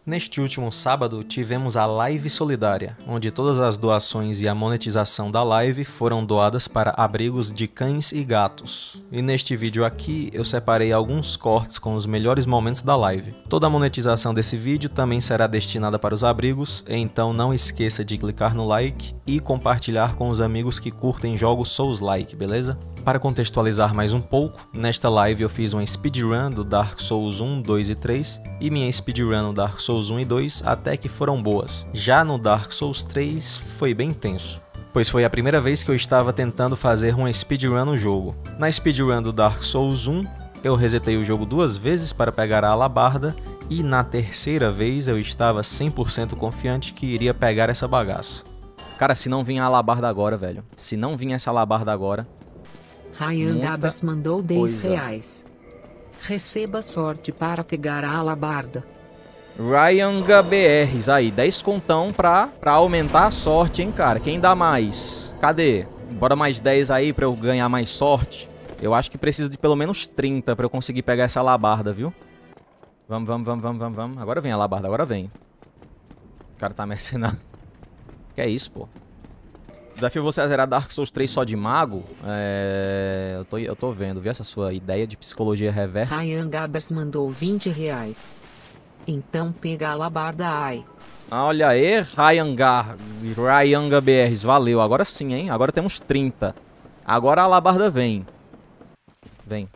Neste último sábado, tivemos a Live Solidária, onde todas as doações e a monetização da live foram doadas para abrigos de cães e gatos. E neste vídeo aqui, eu separei alguns cortes com os melhores momentos da live. Toda a monetização desse vídeo também será destinada para os abrigos, então não esqueça de clicar no like e compartilhar com os amigos que curtem jogos Souls-like, beleza? Para contextualizar mais um pouco, nesta live eu fiz uma speedrun do Dark Souls 1, 2 e 3 e minha speedrun no Dark Souls 1 e 2 até que foram boas. Já no Dark Souls 3 foi bem tenso, pois foi a primeira vez que eu estava tentando fazer uma speedrun no jogo. Na speedrun do Dark Souls 1, eu resetei o jogo 2 vezes para pegar a alabarda e na terceira vez eu estava 100% confiante que iria pegar essa bagaça. Cara, se não vir a alabarda agora, velho, se não vir essa alabarda agora... Ryan Gabers mandou 10 reais. Receba sorte para pegar a alabarda. Ryan GBRs aí, 10 contão pra aumentar a sorte, hein, cara. Quem dá mais? Cadê? Bora mais 10 aí pra eu ganhar mais sorte. Eu acho que precisa de pelo menos 30 pra eu conseguir pegar essa alabarda, viu? Vamos. Agora vem a alabarda, agora vem. O cara tá mercenário. Que é isso, pô? Desafio você a zerar Dark Souls 3 só de mago? Eu tô vendo, viu? Essa sua ideia de psicologia reversa. Ryan Gabers mandou 20 reais. Então pega a alabarda, ai. Olha aí, Ryan GBRs, valeu. Agora sim, hein? Agora temos 30. Agora a alabarda vem. Vem.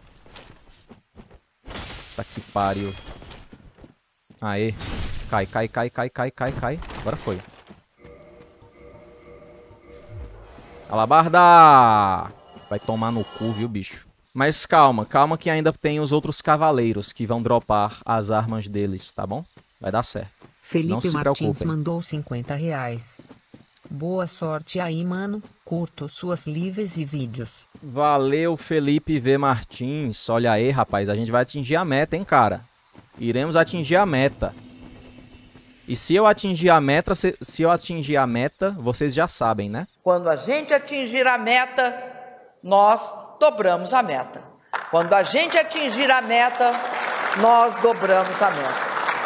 Tá que pariu. Aê. Cai. Agora foi. Alabarda! Vai tomar no cu, viu, bicho? Mas calma que ainda tem os outros cavaleiros que vão dropar as armas deles, tá bom? Vai dar certo. Felipe Martins mandou 50 reais. Boa sorte aí, mano. Curto suas lives e vídeos. Valeu, Felipe V. Martins. Olha aí, rapaz, a gente vai atingir a meta, hein, cara? Iremos atingir a meta. E se eu atingir a meta, vocês já sabem, né? Quando a gente atingir a meta, nós dobramos a meta. Quando a gente atingir a meta, nós dobramos a meta.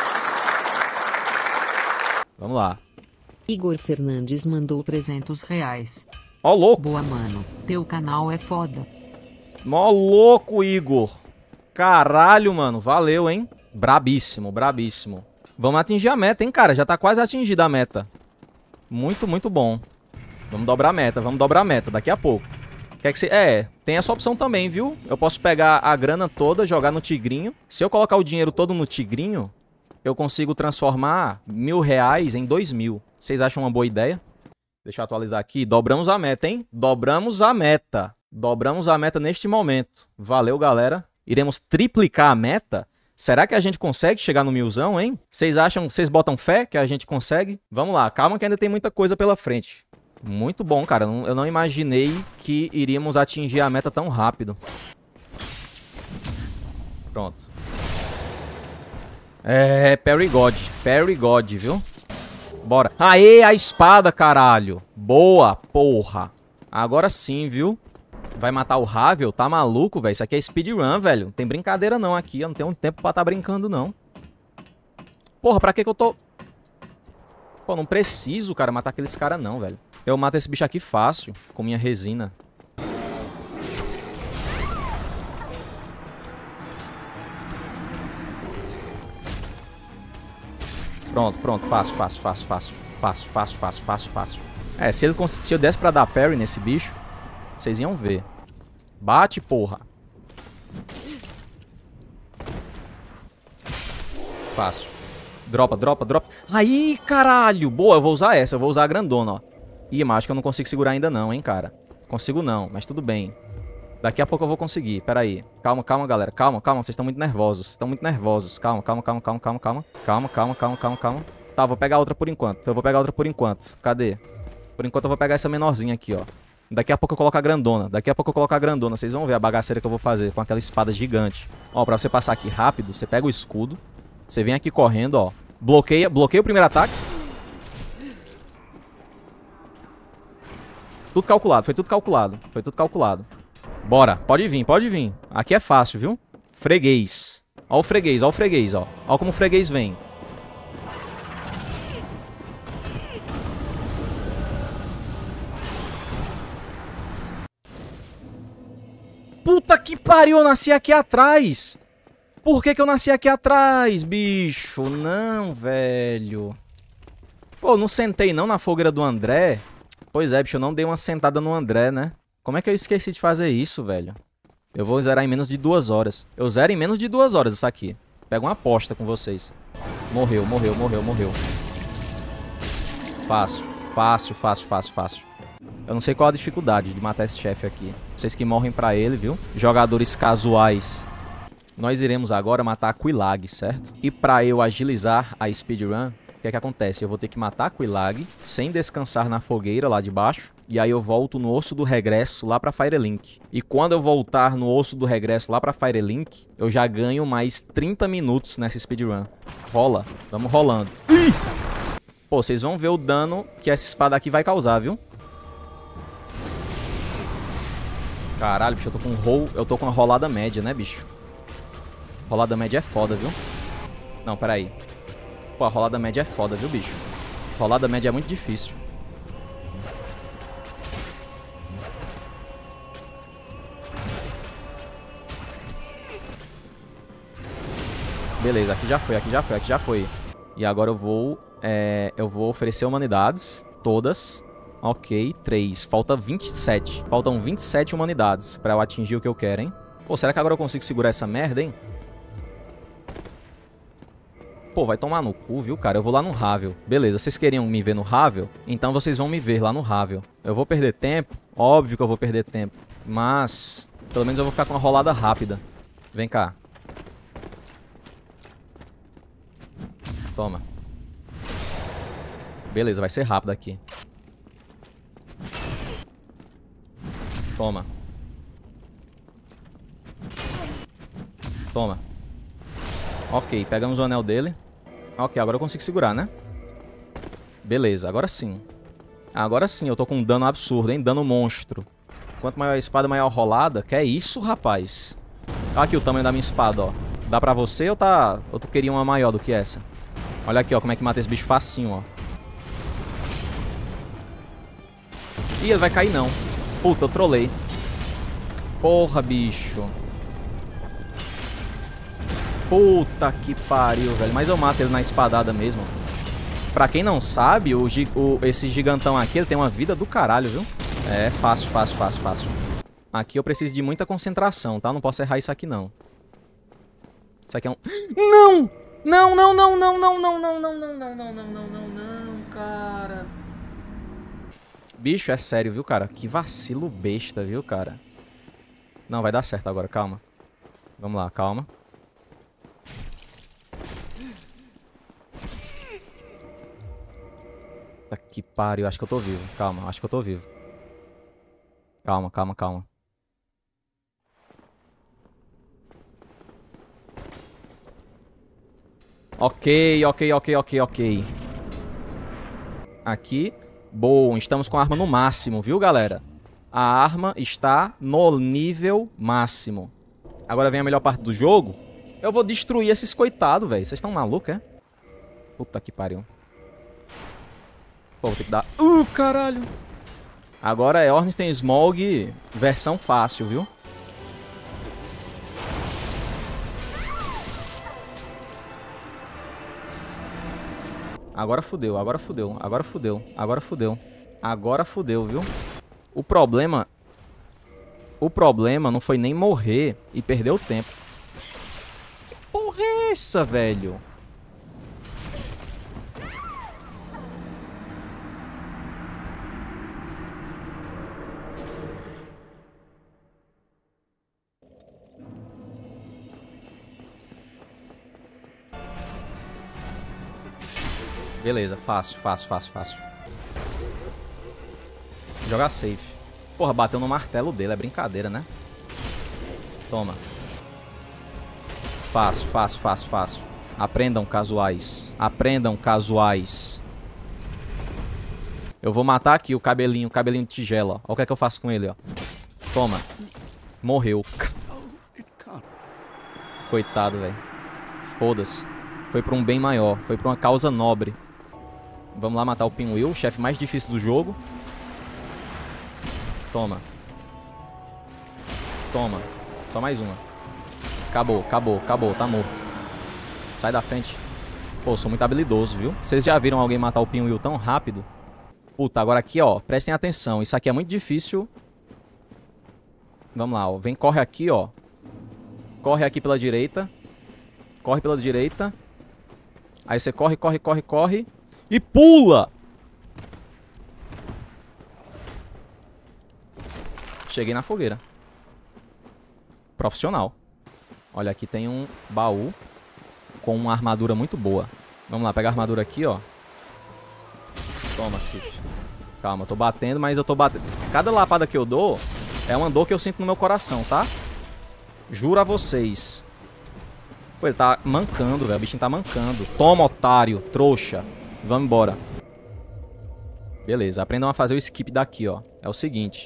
Vamos lá. Igor Fernandes mandou 300 reais. Ó, louco. Boa, mano. Teu canal é foda. Mó louco, Igor. Caralho, mano. Valeu, hein? Brabíssimo. Vamos atingir a meta, hein, cara? Já tá quase atingida a meta. Muito bom. Vamos dobrar a meta daqui a pouco. Quer que você... tem essa opção também, viu? Eu posso pegar a grana toda, jogar no tigrinho. Se eu colocar o dinheiro todo no tigrinho, eu consigo transformar R$1.000 em 2.000. Vocês acham uma boa ideia? Deixa eu atualizar aqui. Dobramos a meta, hein? Dobramos a meta neste momento. Valeu, galera. Iremos triplicar a meta? Será que a gente consegue chegar no 1000zão, hein? Vocês botam fé que a gente consegue? Vamos lá, calma que ainda tem muita coisa pela frente. Muito bom, cara. Eu não imaginei que iríamos atingir a meta tão rápido. Pronto. Parry God, viu? Bora. Aê, a espada, caralho. Boa, porra. Agora sim, viu? Vai matar o Havel? Tá maluco, velho? Isso aqui é speedrun, velho. Não tem brincadeira não aqui. Eu não tenho tempo pra tá brincando, não. Porra, pra que eu tô... Pô, não preciso, cara, matar aqueles caras não, velho. Eu mato esse bicho aqui fácil, com minha resina. Pronto. Fácil. Se eu desse pra dar parry nesse bicho, vocês iam ver. Bate, porra. Fácil. Dropa. Aí, caralho. Boa, eu vou usar essa. Eu vou usar a grandona, ó. Ih, mas acho que eu não consigo segurar ainda não, hein, cara. Consigo não, mas tudo bem. Daqui a pouco eu vou conseguir. Pera aí. Calma, galera. Calma. Vocês estão muito nervosos. Calma. Tá, vou pegar outra por enquanto. Cadê? Por enquanto eu vou pegar essa menorzinha aqui, ó. Daqui a pouco eu coloco a grandona. Vocês vão ver a bagaceira que eu vou fazer com aquela espada gigante. Ó, pra você passar aqui rápido, você pega o escudo. Você vem aqui correndo, ó. Bloqueia o primeiro ataque. Tudo calculado, foi tudo calculado. Bora, pode vir. Aqui é fácil, viu? Freguês. Ó o freguês, ó. Ó como o freguês vem. Puta que pariu, eu nasci aqui atrás. Por que que eu nasci aqui atrás, bicho? Não, velho. Pô, não sentei não na fogueira do André. Pois é, bicho, eu não dei uma sentada no André, né? Como é que eu esqueci de fazer isso, velho? Eu vou zerar em menos de 2 horas. Eu zero em menos de 2 horas isso aqui. Pego uma aposta com vocês. Morreu, morreu, morreu, morreu. Fácil, fácil, fácil, fácil, fácil. Eu não sei qual a dificuldade de matar esse chefe aqui. Vocês que morrem pra ele, viu? Jogadores casuais. Nós iremos agora matar a Quelaag, certo? E pra eu agilizar a speedrun, o que é que acontece? Eu vou ter que matar a Quelaag sem descansar na fogueira lá de baixo. E aí eu volto no osso do regresso lá pra Firelink. E quando eu voltar no osso do regresso lá pra Firelink, eu já ganho mais 30 minutos nessa speedrun. Rola. Vamos rolando. Ih! Pô, vocês vão ver o dano que essa espada aqui vai causar, viu? Caralho, bicho, eu tô com uma rolada média, né, bicho? Rolada média é foda, viu? Não, peraí. Pô, a rolada média é foda, viu, bicho? Rolada média é muito difícil. Beleza, aqui já foi, aqui já foi, aqui já foi. E agora eu vou oferecer humanidades, todas. Ok, 3. Falta 27. Faltam 27 humanidades pra eu atingir o que eu quero, hein? Pô, será que agora eu consigo segurar essa merda, hein? Pô, vai tomar no cu, viu, cara? Eu vou lá no Havel. Beleza, vocês queriam me ver no Havel? Então vocês vão me ver lá no Havel. Eu vou perder tempo? Óbvio que eu vou perder tempo. Mas, pelo menos eu vou ficar com uma rolada rápida. Vem cá. Toma. Beleza, vai ser rápido aqui. Toma. Toma. Ok, pegamos o anel dele. Ok, agora eu consigo segurar, né? Beleza, agora sim. Agora sim, eu tô com um dano absurdo, hein? Dano monstro. Quanto maior a espada, maior a rolada. Que é isso, rapaz? Olha aqui o tamanho da minha espada, ó. Dá pra você ou tu queria uma maior do que essa? Olha aqui, ó, como é que mata esse bicho facinho, ó. Ih, ele vai cair não. Puta, eu trolei. Porra, bicho. Puta que pariu, velho. Mas eu mato ele na espadada mesmo. Pra quem não sabe, esse gigantão aqui, ele tem uma vida do caralho, viu? É, fácil, fácil, fácil, fácil. Aqui eu preciso de muita concentração, tá? Não posso errar isso aqui, não. Isso aqui é um... Não! Não, não, não, não, não, não, não, não, não, não, não, não, não, não, não, cara. Bicho, é sério, viu, cara? Que vacilo besta, viu, cara? Não, vai dar certo agora, calma. Vamos lá, calma. Tá que pariu, acho que eu tô vivo. Calma, acho que eu tô vivo. Calma, calma, calma. Ok, ok, ok, ok, ok. Aqui. Bom, estamos com a arma no máximo, viu, galera? A arma está no nível máximo. Agora vem a melhor parte do jogo. Eu vou destruir esses coitados, velho. Vocês estão malucos, é? Puta que pariu. Pô, vou ter que dar... caralho. Agora é Ornstein Smough versão fácil, viu? Agora fudeu, agora fudeu, agora fudeu, agora fudeu. Agora fudeu, viu? O problema não foi nem morrer e perder o tempo. Que porra é essa, velho? Beleza, fácil, fácil, fácil, fácil. Jogar safe. Porra, bateu no martelo dele, é brincadeira, né? Toma. Fácil, fácil, fácil, fácil. Aprendam, casuais. Aprendam, casuais. Eu vou matar aqui o cabelinho de tigela. Olha o que é que eu faço com ele, ó. Toma. Morreu. Coitado, velho. Foda-se. Foi pra um bem maior. Foi pra uma causa nobre. Vamos lá matar o Pinwheel, o chefe mais difícil do jogo. Toma. Toma. Só mais uma. Acabou, acabou, acabou. Tá morto. Sai da frente. Pô, sou muito habilidoso, viu? Vocês já viram alguém matar o Pinwheel tão rápido? Puta, agora aqui, ó. Prestem atenção. Isso aqui é muito difícil. Vamos lá, ó. Vem, corre aqui, ó. Corre aqui pela direita. Corre pela direita. Aí você corre, corre, corre, corre. E pula! Cheguei na fogueira. Profissional. Olha, aqui tem um baú com uma armadura muito boa. Vamos lá, pegar a armadura aqui, ó. Toma, Sif. Calma, eu tô batendo, mas eu tô batendo. Cada lapada que eu dou é uma dor que eu sinto no meu coração, tá? Juro a vocês. Pô, ele tá mancando, velho. O bichinho tá mancando. Toma, otário. Trouxa. Vamos embora. Beleza, aprendam a fazer o skip daqui, ó. É o seguinte.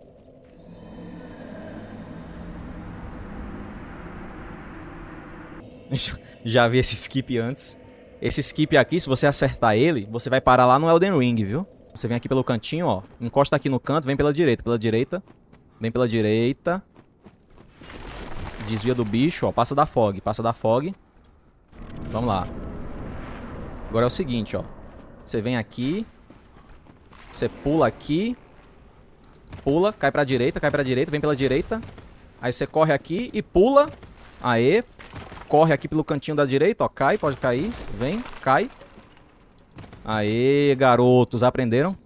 Já vi esse skip antes. Esse skip aqui, se você acertar ele, você vai parar lá no Elden Ring, viu? Você vem aqui pelo cantinho, ó. Encosta aqui no canto, vem pela direita. Pela direita. Vem pela direita. Desvia do bicho, ó. Passa da fog. Passa da fog. Vamos lá. Agora é o seguinte, ó. Você vem aqui. Você pula aqui. Pula, cai pra direita, vem pela direita. Aí você corre aqui e pula. Aê. Corre aqui pelo cantinho da direita, ó. Cai, pode cair. Vem, cai. Aê, garotos. Aprenderam?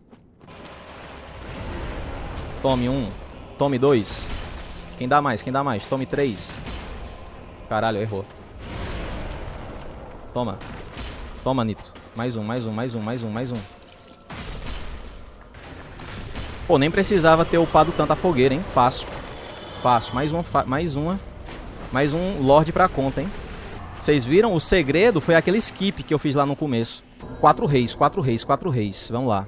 Tome 1. Tome 2. Quem dá mais? Quem dá mais? Tome 3. Caralho, errou. Toma. Toma, Nito. Mais um, mais um, mais um, mais um, mais um. Pô, nem precisava ter upado tanta fogueira, hein? Fácil. Fácil. Mais uma, mais uma. Mais um Lorde pra conta, hein? Vocês viram? O segredo foi aquele skip que eu fiz lá no começo. 4 reis, 4 reis, 4 reis. Vamos lá.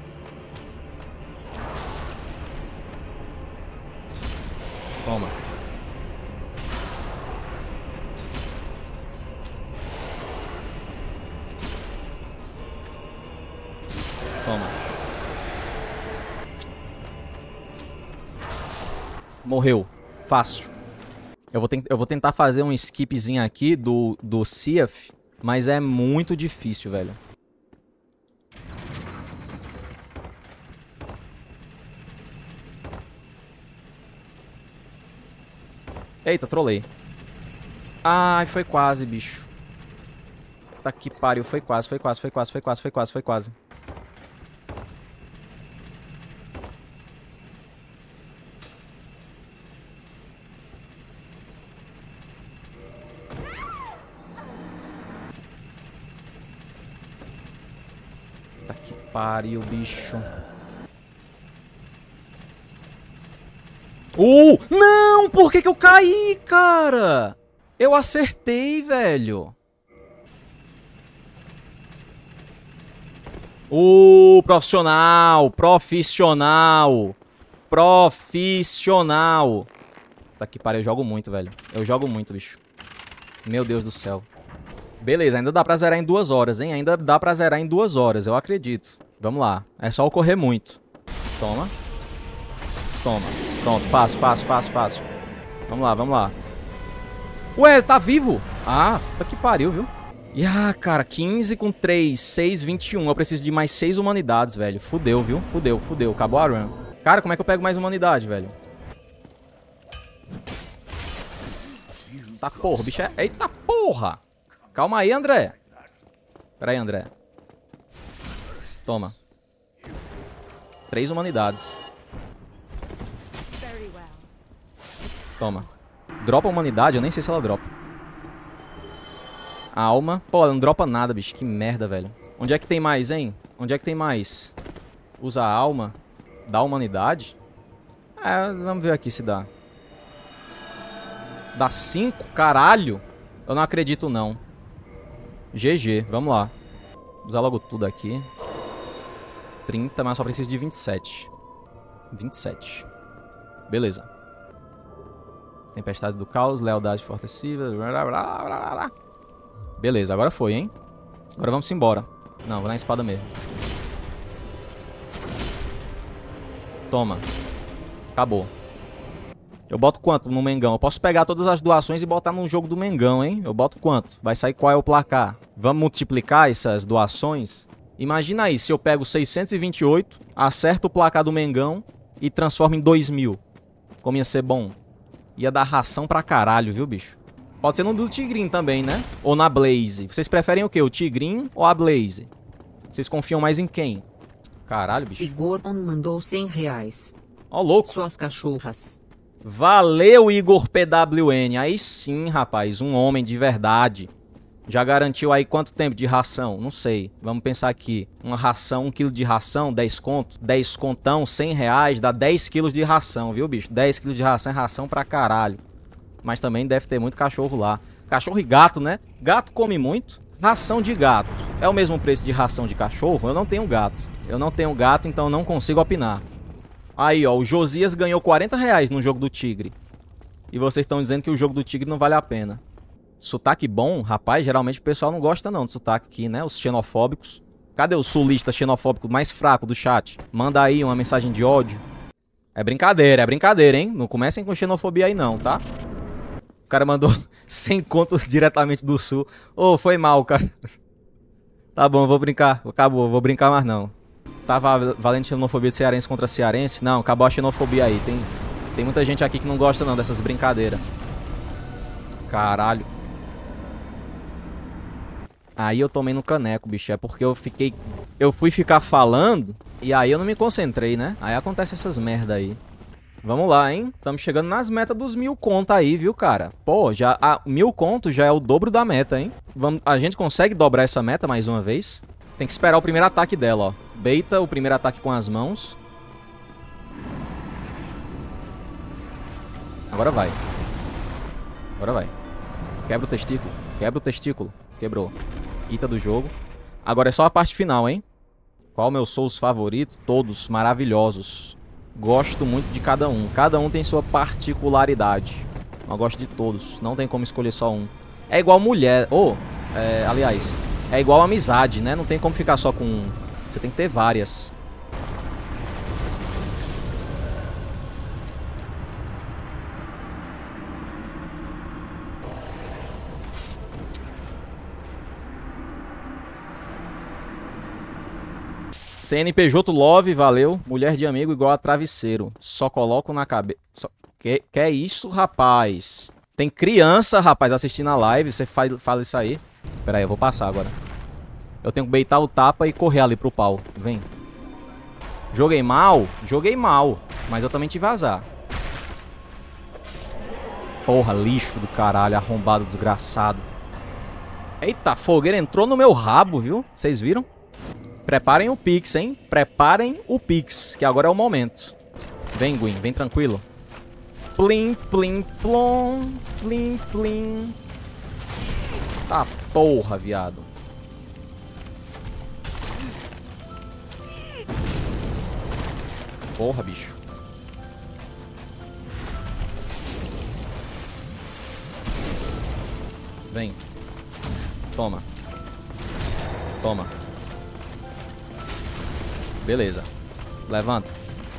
Toma. Toma. Morreu. Fácil. Eu vou tentar fazer um skipzinho aqui do Siaf, mas é muito difícil, velho. Eita, trolei. Ai, foi quase, bicho. Tá que pariu, foi quase, foi quase, foi quase, foi quase, foi quase, foi quase. Tá que pariu, bicho. Não! Por que que eu caí, cara? Eu acertei, velho. Profissional. Profissional. Profissional. Tá que pariu, eu jogo muito, velho. Eu jogo muito, bicho. Meu Deus do céu. Beleza, ainda dá pra zerar em 2 horas, hein? Ainda dá pra zerar em 2 horas, eu acredito. Vamos lá. É só eu correr muito. Toma. Toma. Pronto, fácil, fácil, fácil, fácil. Vamos lá, vamos lá. Ué, ele tá vivo? Ah, tá que pariu, viu? E cara, 15 com 3, 6, 21. Eu preciso de mais 6 humanidades, velho. Fudeu, viu? Fudeu, fudeu. Acabou a run. Cara, como é que eu pego mais humanidade, velho? Tá porra, o bicho é... Eita porra! Calma aí, André. Pera aí, André. Toma. 3 humanidades. Toma. Dropa a humanidade? Eu nem sei se ela dropa. A alma. Pô, ela não dropa nada, bicho. Que merda, velho. Onde é que tem mais, hein? Onde é que tem mais? Usa a alma. Dá humanidade? Vamos ver aqui se dá. Dá 5? Caralho. Eu não acredito, não. GG. Vamos lá. Usar logo tudo aqui. 30, mas só preciso de 27. 27. Beleza. Tempestade do Caos, Lealdade Fortalecida. Beleza, agora foi, hein? Agora vamos embora. Não, vou na espada mesmo. Toma. Acabou. Eu boto quanto no Mengão? Eu posso pegar todas as doações e botar no jogo do Mengão, hein? Eu boto quanto? Vai sair qual é o placar? Vamos multiplicar essas doações? Imagina aí, se eu pego 628, acerto o placar do Mengão e transformo em 2.000. Como ia ser bom? Ia dar ração pra caralho, viu, bicho? Pode ser no do Tigrinho também, né? Ou na Blaze. Vocês preferem o quê? O Tigrinho ou a Blaze? Vocês confiam mais em quem? Caralho, bicho. Igor mandou R$100. Ó, louco. Suas cachorras. Valeu, Igor PWN. Aí sim, rapaz. Um homem de verdade. Já garantiu aí quanto tempo de ração? Não sei. Vamos pensar aqui. Uma ração, 1 quilo de ração, 10 conto. 10 contão, R$100, dá 10 quilos de ração, viu, bicho? 10 quilos de ração é ração pra caralho. Mas também deve ter muito cachorro lá. Cachorro e gato, né? Gato come muito. Ração de gato. É o mesmo preço de ração de cachorro? Eu não tenho gato. Eu não tenho gato, então não consigo opinar. Aí, ó. O Josias ganhou R$40 no jogo do Tigre. E vocês estão dizendo que o jogo do Tigre não vale a pena. Sotaque bom, rapaz, geralmente o pessoal não gosta não de sotaque aqui, né? Os xenofóbicos. Cadê o sulista xenofóbico mais fraco do chat? Manda aí uma mensagem de ódio. É brincadeira, hein? Não comecem com xenofobia aí não, tá? O cara mandou 100 conto diretamente do sul. Ô, foi mal, cara. Tá bom, vou brincar. Acabou, vou brincar mais não. Tava valendo xenofobia de cearense contra cearense? Não, acabou a xenofobia aí. Tem muita gente aqui que não gosta não dessas brincadeiras. Caralho. Aí eu tomei no caneco, bicho. É porque eu fui ficar falando e aí eu não me concentrei, né? Aí acontece essas merda aí. Vamos lá, hein? Estamos chegando nas metas dos 1000 conto aí, viu, cara? Pô, já 1000 conto já é o dobro da meta, hein? A gente consegue dobrar essa meta mais uma vez? Tem que esperar o primeiro ataque dela, ó. Beita o primeiro ataque com as mãos. Agora vai. Agora vai. Quebra o testículo. Quebra o testículo. Quebrou. Quita do jogo. Agora é só a parte final, hein? Qual meu Souls favorito? Todos maravilhosos. Gosto muito de cada um. Cada um tem sua particularidade. Eu gosto de todos. Não tem como escolher só um. É igual mulher. Aliás, é igual amizade, né? Não tem como ficar só com um. Você tem que ter várias. CNPJ Love, valeu. Mulher de amigo igual a travesseiro. Só coloco na cabeça. Que é isso, rapaz? Tem criança, rapaz, assistindo a live. Você fala isso aí. Pera aí, eu vou passar agora. Eu tenho que beitar o tapa e correr ali pro pau. Vem. Joguei mal? Joguei mal. Mas eu também tive azar. Porra, lixo do caralho. Arrombado, desgraçado. Eita, fogueira entrou no meu rabo, viu? Vocês viram? Preparem o Pix, hein? Preparem o Pix, que agora é o momento. Vem, Gwyn, vem tranquilo. Plim, plim, plom. Plim, plim. Tá porra, viado. Porra, bicho. Vem. Toma. Toma. Beleza. Levanta.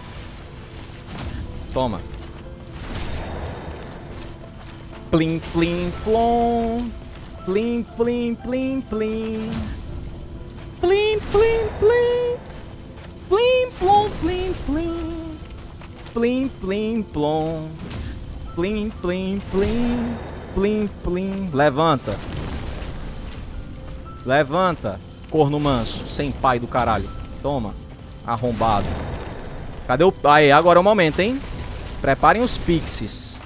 Toma. Plim, plim, plom. Plim, plim, plim, plim. Plim, plim, plim. Plim, plom, plim, plim. Plim, plim, plom. Plim, plim, plim. Plim, plim. Levanta. Levanta. Corno manso. Sem pai do caralho. Toma. Arrombado. Cadê o... Aí, agora é o momento, hein? Preparem os pixies.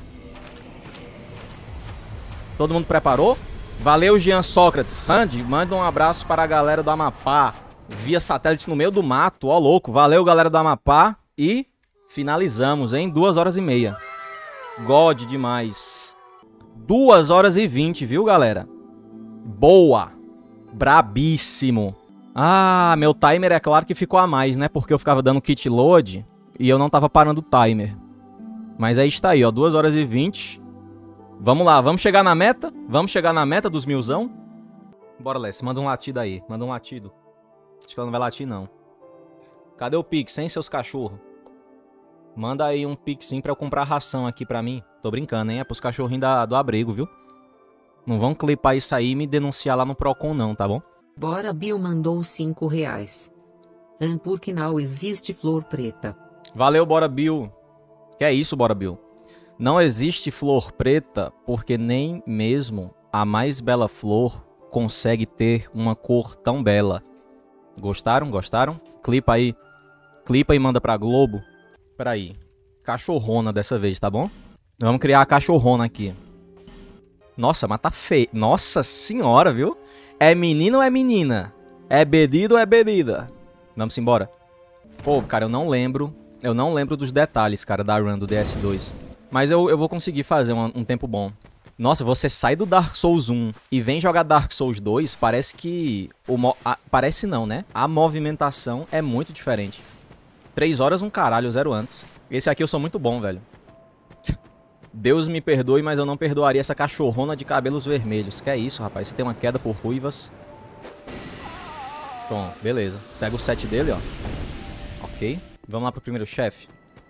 Todo mundo preparou? Valeu, Jean Sócrates. Randy, manda um abraço para a galera do Amapá. Via satélite no meio do mato. Ó, louco. Valeu, galera do Amapá. E finalizamos, hein? 2h30. God demais. 2h20, viu, galera? Boa. Brabíssimo. Ah, meu timer é claro que ficou a mais, né? Porque eu ficava dando kit load e eu não tava parando o timer. Mas aí está aí, ó. 2h20. Vamos lá, vamos chegar na meta? Vamos chegar na meta dos 1000zão? Bora, Less, manda um latido aí. Manda um latido. Acho que ela não vai latir, não. Cadê o Pix, hein, seus cachorros? Manda aí um pixinho pra eu comprar ração aqui pra mim. Tô brincando, hein? É pros cachorrinhos do abrigo, viu? Não vão clipar isso aí e me denunciar lá no Procon não, tá bom? Bora Bill mandou 5 reais. Porque não existe flor preta. Valeu, Bora Bill. Que é isso, Bora Bill? Não existe flor preta porque nem mesmo a mais bela flor consegue ter uma cor tão bela. Gostaram? Gostaram? Clipa aí e manda pra Globo. Peraí. Cachorrona dessa vez, tá bom? Vamos criar a cachorrona aqui. Nossa, mas tá feio. Nossa senhora, viu? É menino ou é menina? É bedido ou é bedida? Vamos embora. Pô, cara, eu não lembro dos detalhes, cara, da run do DS2. Mas eu vou conseguir fazer um tempo bom. Nossa, você sai do Dark Souls 1 e vem jogar Dark Souls 2, parece que... parece não, né? A movimentação é muito diferente. 3 horas um caralho, 0 antes. Esse aqui eu sou muito bom, velho. Deus me perdoe, mas eu não perdoaria essa cachorrona de cabelos vermelhos. Que é isso, rapaz? Você tem uma queda por ruivas. Pronto, beleza. Pega o set dele, ó. Ok. Vamos lá pro primeiro chefe.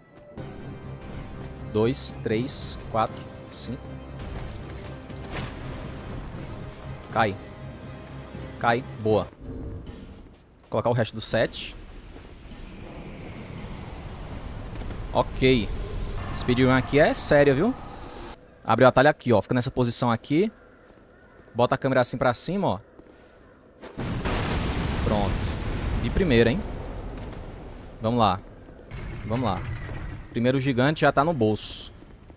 2, 3, 4, 5. Cai. Cai. Boa. Vou colocar o resto do set. Ok. Speedrun aqui é séria, viu? Abre o atalho aqui, ó. Fica nessa posição aqui. Bota a câmera assim pra cima, ó. Pronto. De primeira, hein? Vamos lá. Vamos lá. Primeiro gigante já tá no bolso.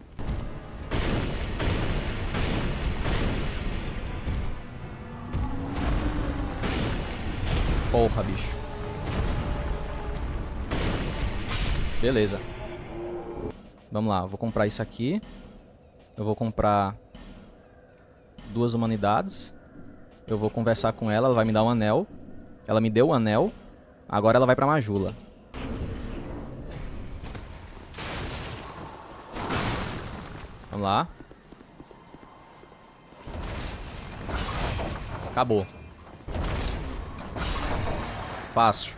Porra, bicho. Beleza. Vamos lá, eu vou comprar isso aqui. Eu vou comprar 2 humanidades. Eu vou conversar com ela, ela vai me dar um anel. Ela me deu o anel. Agora ela vai pra Majula. Vamos lá. Acabou. Fácil.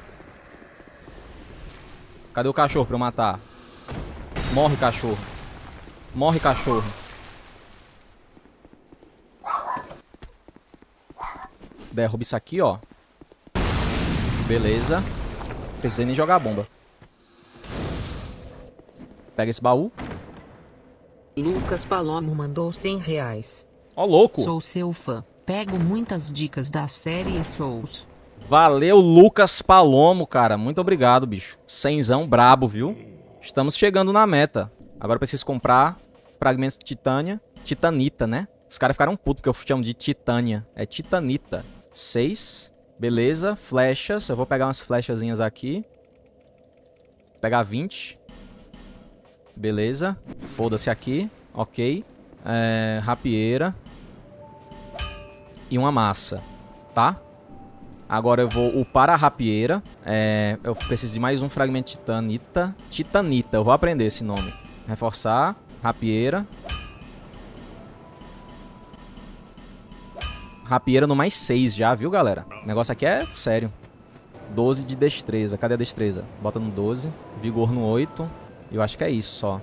Cadê o cachorro pra eu matar? Morre, cachorro. Morre, cachorro. Derruba isso aqui, ó. Beleza. Precisei nem jogar a bomba. Pega esse baú. Lucas Palomo mandou 100 reais. Ó, louco. Sou seu fã. Pego muitas dicas da série Souls. Valeu, Lucas Palomo, cara. Muito obrigado, bicho. 100zão brabo, viu? Estamos chegando na meta. Agora eu preciso comprar fragmentos de titânia. Titanita, né? Os caras ficaram putos porque eu chamo de titânia. É titanita. 6. Beleza. Flechas. Eu vou pegar umas flechazinhas aqui. Vou pegar 20. Beleza. Foda-se aqui. Ok. Rapieira. E uma massa. Tá? Agora eu vou upar a rapieira. Eu preciso de mais um fragmento de titanita. Titanita, eu vou aprender esse nome. Reforçar, rapieira. Rapieira no mais 6 já, viu, galera? O negócio aqui é sério. 12 de destreza. Cadê a destreza? Bota no 12. Vigor no 8. Eu acho que é isso só.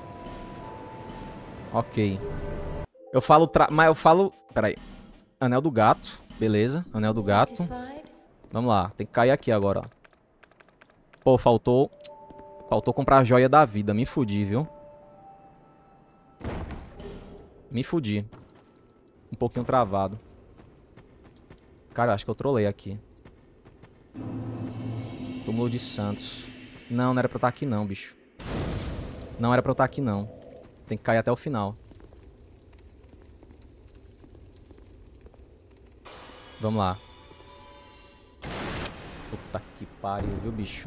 Ok. Mas eu falo... Pera aí. Anel do gato. Beleza, anel do gato. Vamos lá, tem que cair aqui agora, ó. Pô, faltou comprar a joia da vida. Me fudi, viu? Me fudi. Um pouquinho travado. Cara, acho que eu trolei aqui. Túmulo de Santos. Não era pra eu estar aqui não, bicho. Não era pra eu estar aqui não. Tem que cair até o final. Vamos lá. Puta que pariu, viu, bicho?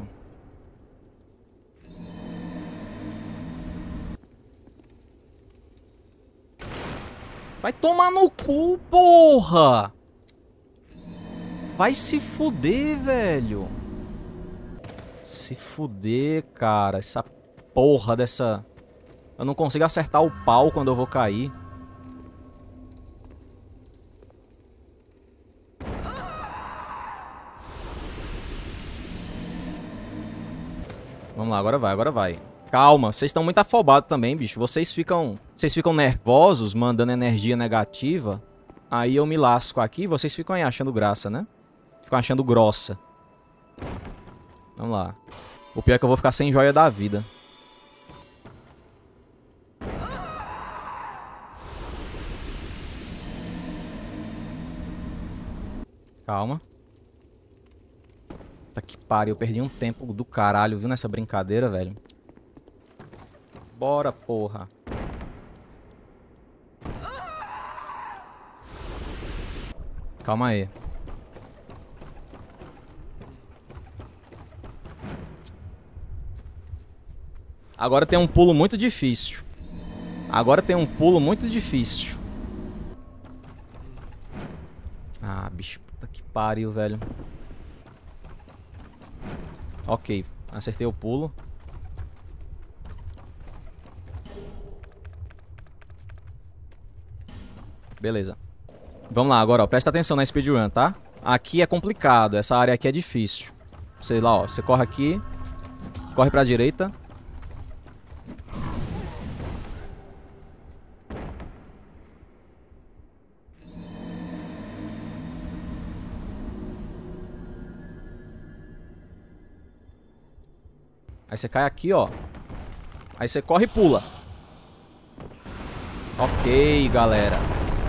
Vai tomar no cu, porra! Vai se fuder, velho. Se fuder, cara. Essa porra dessa... Eu não consigo acertar o pau quando eu vou cair. Vamos lá, agora vai, agora vai. Calma, vocês estão muito afobados também, bicho. Vocês ficam nervosos, mandando energia negativa. Aí eu me lasco aqui e vocês ficam aí achando graça, né? Ficam achando grossa. Vamos lá. O pior é que eu vou ficar sem joia da vida. Calma. Tá que pariu, eu perdi um tempo do caralho, viu, nessa brincadeira, velho. Bora, porra. Calma aí. Agora tem um pulo muito difícil. Ah, bicho, puta que pariu, velho. Ok, acertei o pulo. Beleza. Vamos lá agora, ó. Presta atenção na speedrun, tá? Aqui é complicado, essa área aqui é difícil. Sei lá, ó. Você corre aqui. Corre pra direita. Aí você cai aqui, ó. Aí você corre e pula. Ok, galera.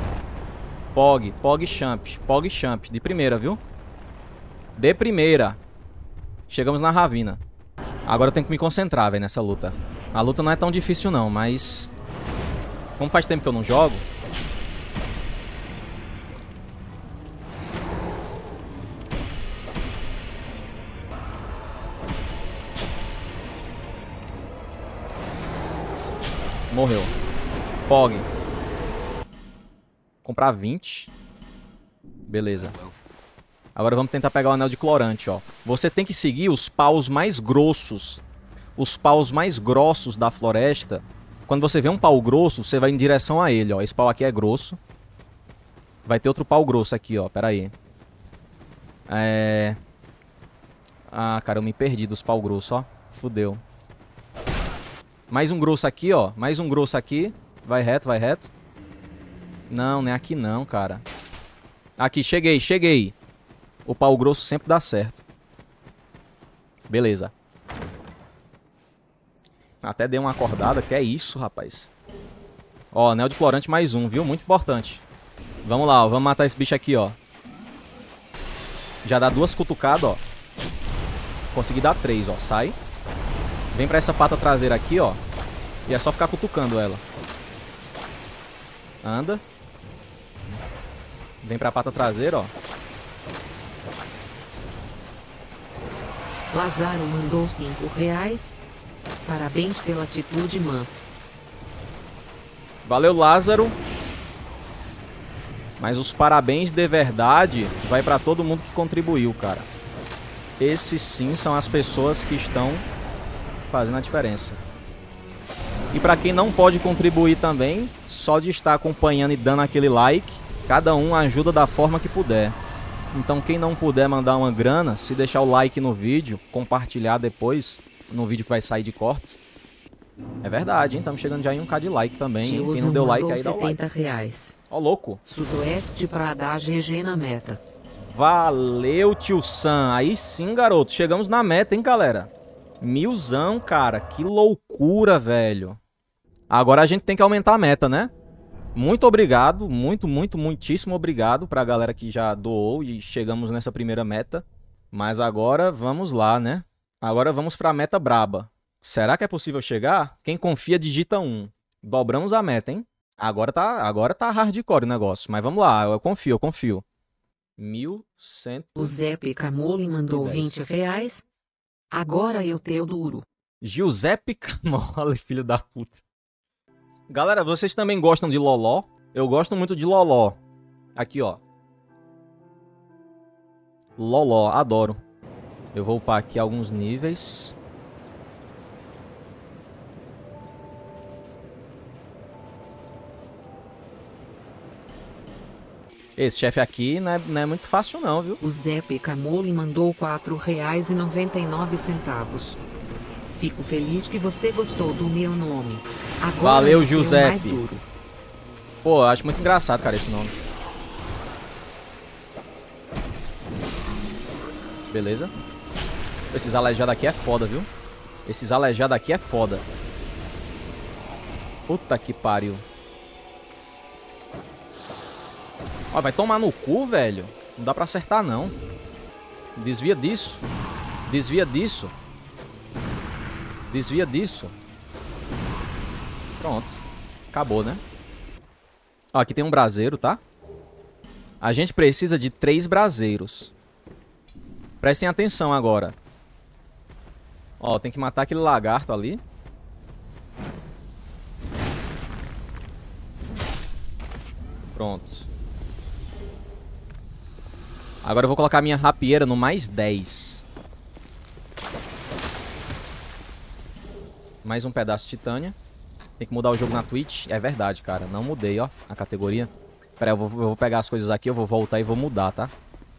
Pog champ. De primeira, viu? De primeira. Chegamos na ravina. Agora eu tenho que me concentrar, velho, nessa luta. A luta não é tão difícil, não, mas... Como faz tempo que eu não jogo... Morreu. Pog. Comprar 20. Beleza. Agora vamos tentar pegar o anel de clorante, ó. Você tem que seguir os paus mais grossos. Os paus mais grossos da floresta. Quando você vê um pau grosso, você vai em direção a ele, ó. Esse pau aqui é grosso. Vai ter outro pau grosso aqui, ó. Pera aí. Ah, cara, eu me perdi dos pau grossos, ó. Fudeu. Mais um grosso aqui, ó. Mais um grosso aqui. Vai reto, vai reto. Não, não é aqui não, cara. Aqui, cheguei. O pau grosso sempre dá certo. Beleza. Até dei uma acordada. Que é isso, rapaz. Ó, anel de clorante mais um, viu? Muito importante. Vamos lá, ó. Vamos matar esse bicho aqui, ó. Já dá 2 cutucadas, ó. Consegui dar 3, ó. Sai. Vem pra essa pata traseira aqui, ó. E é só ficar cutucando ela. Anda. Vem pra pata traseira, ó. Lázaro mandou R$5. Parabéns pela atitude, man. Valeu, Lázaro. Mas os parabéns de verdade vai pra todo mundo que contribuiu, cara. Esses sim são as pessoas que estão fazendo a diferença. E pra quem não pode contribuir também, só de estar acompanhando e dando aquele like, cada um ajuda da forma que puder. Então quem não puder mandar uma grana, se deixar o like no vídeo, compartilhar depois, no vídeo que vai sair de cortes. É verdade, hein? Estamos chegando já em 1k de like também, hein? Quem não deu like aí dá o like. R$70. Ó, louco. Sudoeste pra dar GG na meta. Valeu, tio Sam. Aí sim, garoto. Chegamos na meta, hein, galera? 1000zão, cara. Que loucura, velho. Agora a gente tem que aumentar a meta, né? Muito obrigado. Muitíssimo obrigado pra galera que já doou e chegamos nessa primeira meta. Mas agora vamos lá, né? Agora vamos pra meta braba. Será que é possível chegar? Quem confia, digita 1. Dobramos a meta, hein? Agora tá hardcore o negócio. Mas vamos lá, eu confio. 1100. O Zé Picamole mandou R$20. Agora eu tenho duro. Giuseppe Camole, filho da puta. Galera, vocês também gostam de loló? Eu gosto muito de loló. Aqui, ó. Loló, adoro. Eu vou upar aqui alguns níveis. Esse chefe aqui não é muito fácil não, viu? O Zé Picamole mandou R$4,99. Fico feliz que você gostou do meu nome. Agora Valeu, eu tenho Giuseppe. mais duro. Pô, eu acho muito engraçado, cara, esse nome. Beleza. Esses aleijados aqui é foda, viu? Esses aleijados aqui é foda. Puta que pariu. Ó, vai tomar no cu, velho. Não dá pra acertar, não. Desvia disso. Desvia disso. Desvia disso. Pronto. Acabou, né? Ó, aqui tem um braseiro, tá? A gente precisa de 3 braseiros. Prestem atenção agora. Ó, tem que matar aquele lagarto ali. Pronto. Agora eu vou colocar minha rapieira no mais 10. Mais um pedaço de titânia. Tem que mudar o jogo na Twitch. É verdade, cara. Não mudei, ó, a categoria. Pera aí, eu vou pegar as coisas aqui, eu vou voltar e vou mudar, tá?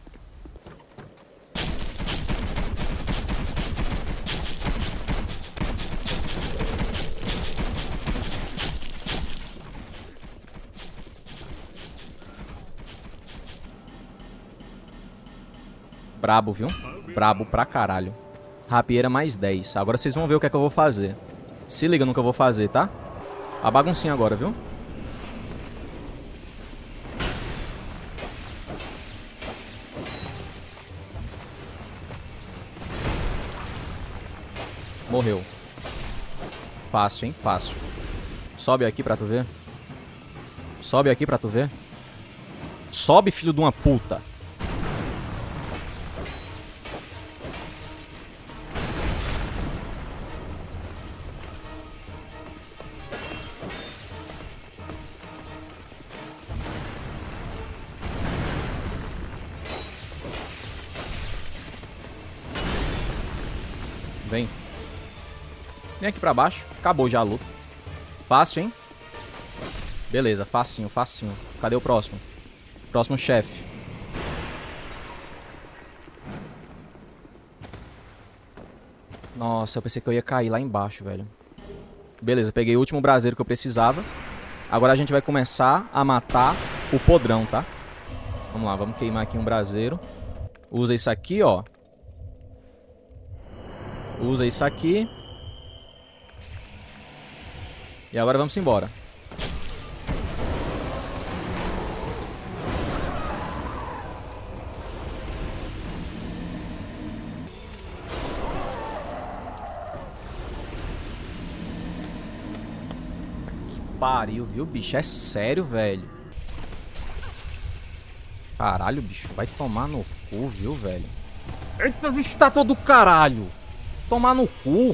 Brabo, viu? Brabo pra caralho. Rapieira mais 10. Agora vocês vão ver o que é que eu vou fazer. Se liga no que eu vou fazer, tá? A baguncinha agora, viu? Morreu. Fácil, hein? Fácil. Sobe aqui pra tu ver. Sobe aqui pra tu ver. Sobe, filho de uma puta. Vem. Vem aqui pra baixo. Acabou já a luta. Fácil, hein? Beleza, facinho, facinho. Cadê o próximo? Próximo chefe. Nossa, eu pensei que eu ia cair lá embaixo, velho. Beleza, peguei o último braseiro que eu precisava. Agora a gente vai começar a matar o podrão, tá? Vamos lá, vamos queimar aqui um braseiro. Usa isso aqui, ó. Usa isso aqui. E agora vamos embora. Que pariu, viu, bicho? É sério, velho. Caralho, bicho. Vai tomar no cu, viu, velho? Eita, bicho, tá todo caralho. Tomar no cu.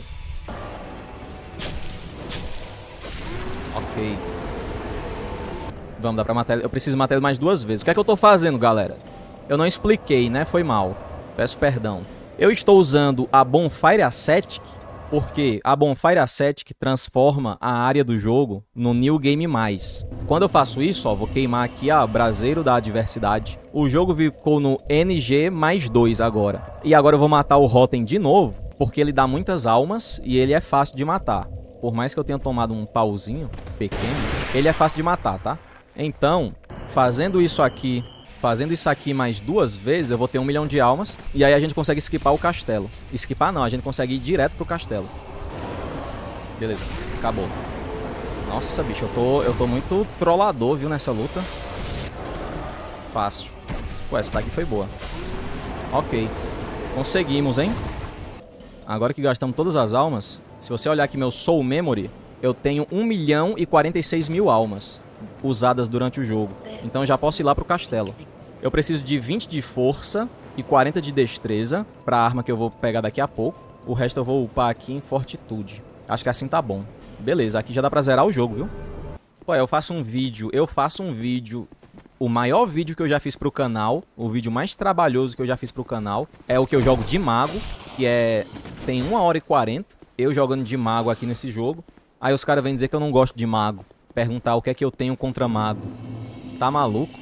Ok. Vamos, dá pra matar ele. Eu preciso matar ele mais 2 vezes. O que é que eu tô fazendo, galera? Eu não expliquei, né? Foi mal. Peço perdão. Eu estou usando a Bonfire Ascetic porque a Bonfire Ascetic transforma a área do jogo no New Game+. Quando eu faço isso, ó, vou queimar aqui a braseiro da adversidade. O jogo ficou no NG+2 agora. E agora eu vou matar o Rotten de novo, porque ele dá muitas almas e ele é fácil de matar. Por mais que eu tenha tomado um pauzinho pequeno, ele é fácil de matar, tá? Então, fazendo isso aqui mais 2 vezes, eu vou ter 1 milhão de almas. E aí a gente consegue esquipar o castelo. Esquipar não, a gente consegue ir direto pro castelo. Beleza, acabou. Nossa, bicho, eu tô muito trollador, viu, nessa luta. Fácil. Pô, essa daqui foi boa. Ok. Conseguimos, hein? Agora que gastamos todas as almas, se você olhar aqui meu Soul Memory, eu tenho 1.046.000 almas usadas durante o jogo. Então eu já posso ir lá pro castelo. Eu preciso de 20 de força e 40 de destreza pra arma que eu vou pegar daqui a pouco. O resto eu vou upar aqui em fortitude. Acho que assim tá bom. Beleza, aqui já dá pra zerar o jogo, viu? Pô, eu faço um vídeo, o maior vídeo que eu já fiz pro canal, o vídeo mais trabalhoso que eu já fiz pro canal, é o que eu jogo de mago, que tem 1h40, eu jogando de mago aqui nesse jogo. Aí os caras vêm dizer que eu não gosto de mago, perguntar o que é que eu tenho contra mago. Tá maluco?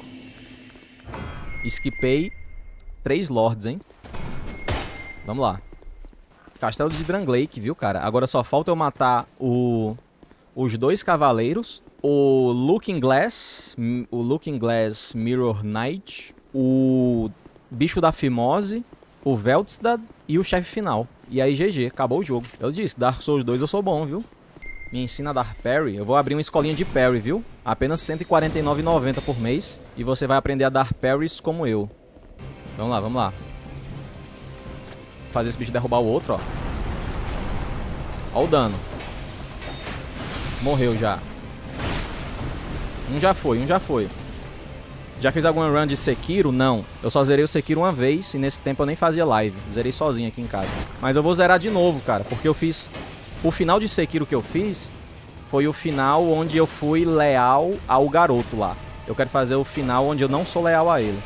Esquipei 3 lords, hein? Vamos lá. Castelo de Drangleic, viu, cara? Agora só falta eu matar os 2 cavaleiros, o Looking Glass Mirror Knight, o bicho da Fimose, o Veltstad e o chefe final. E aí GG, acabou o jogo. Eu disse, Dark Souls 2 eu sou bom, viu? Me ensina a dar parry. Eu vou abrir uma escolinha de parry, viu? Apenas R$ 149,90 por mês. E você vai aprender a dar parries como eu. Vamos lá, vamos lá. Fazer esse bicho derrubar o outro, ó. Ó o dano. Morreu já. Um já foi, um já foi. Já fiz alguma run de Sekiro? Não. Eu só zerei o Sekiro uma vez e nesse tempo eu nem fazia live. Zerei sozinho aqui em casa. Mas eu vou zerar de novo, cara, porque eu fiz... O final de Sekiro que eu fiz foi o final onde eu fui leal ao garoto lá. Eu quero fazer o final onde eu não sou leal a ele.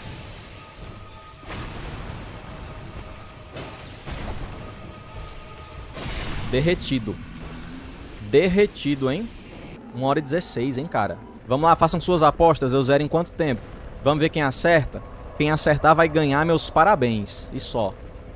Derretido. Derretido, hein? 1h16, hein, cara? Vamos lá, façam suas apostas. Eu zero em quanto tempo? Vamos ver quem acerta? Quem acertar vai ganhar meus parabéns. E só.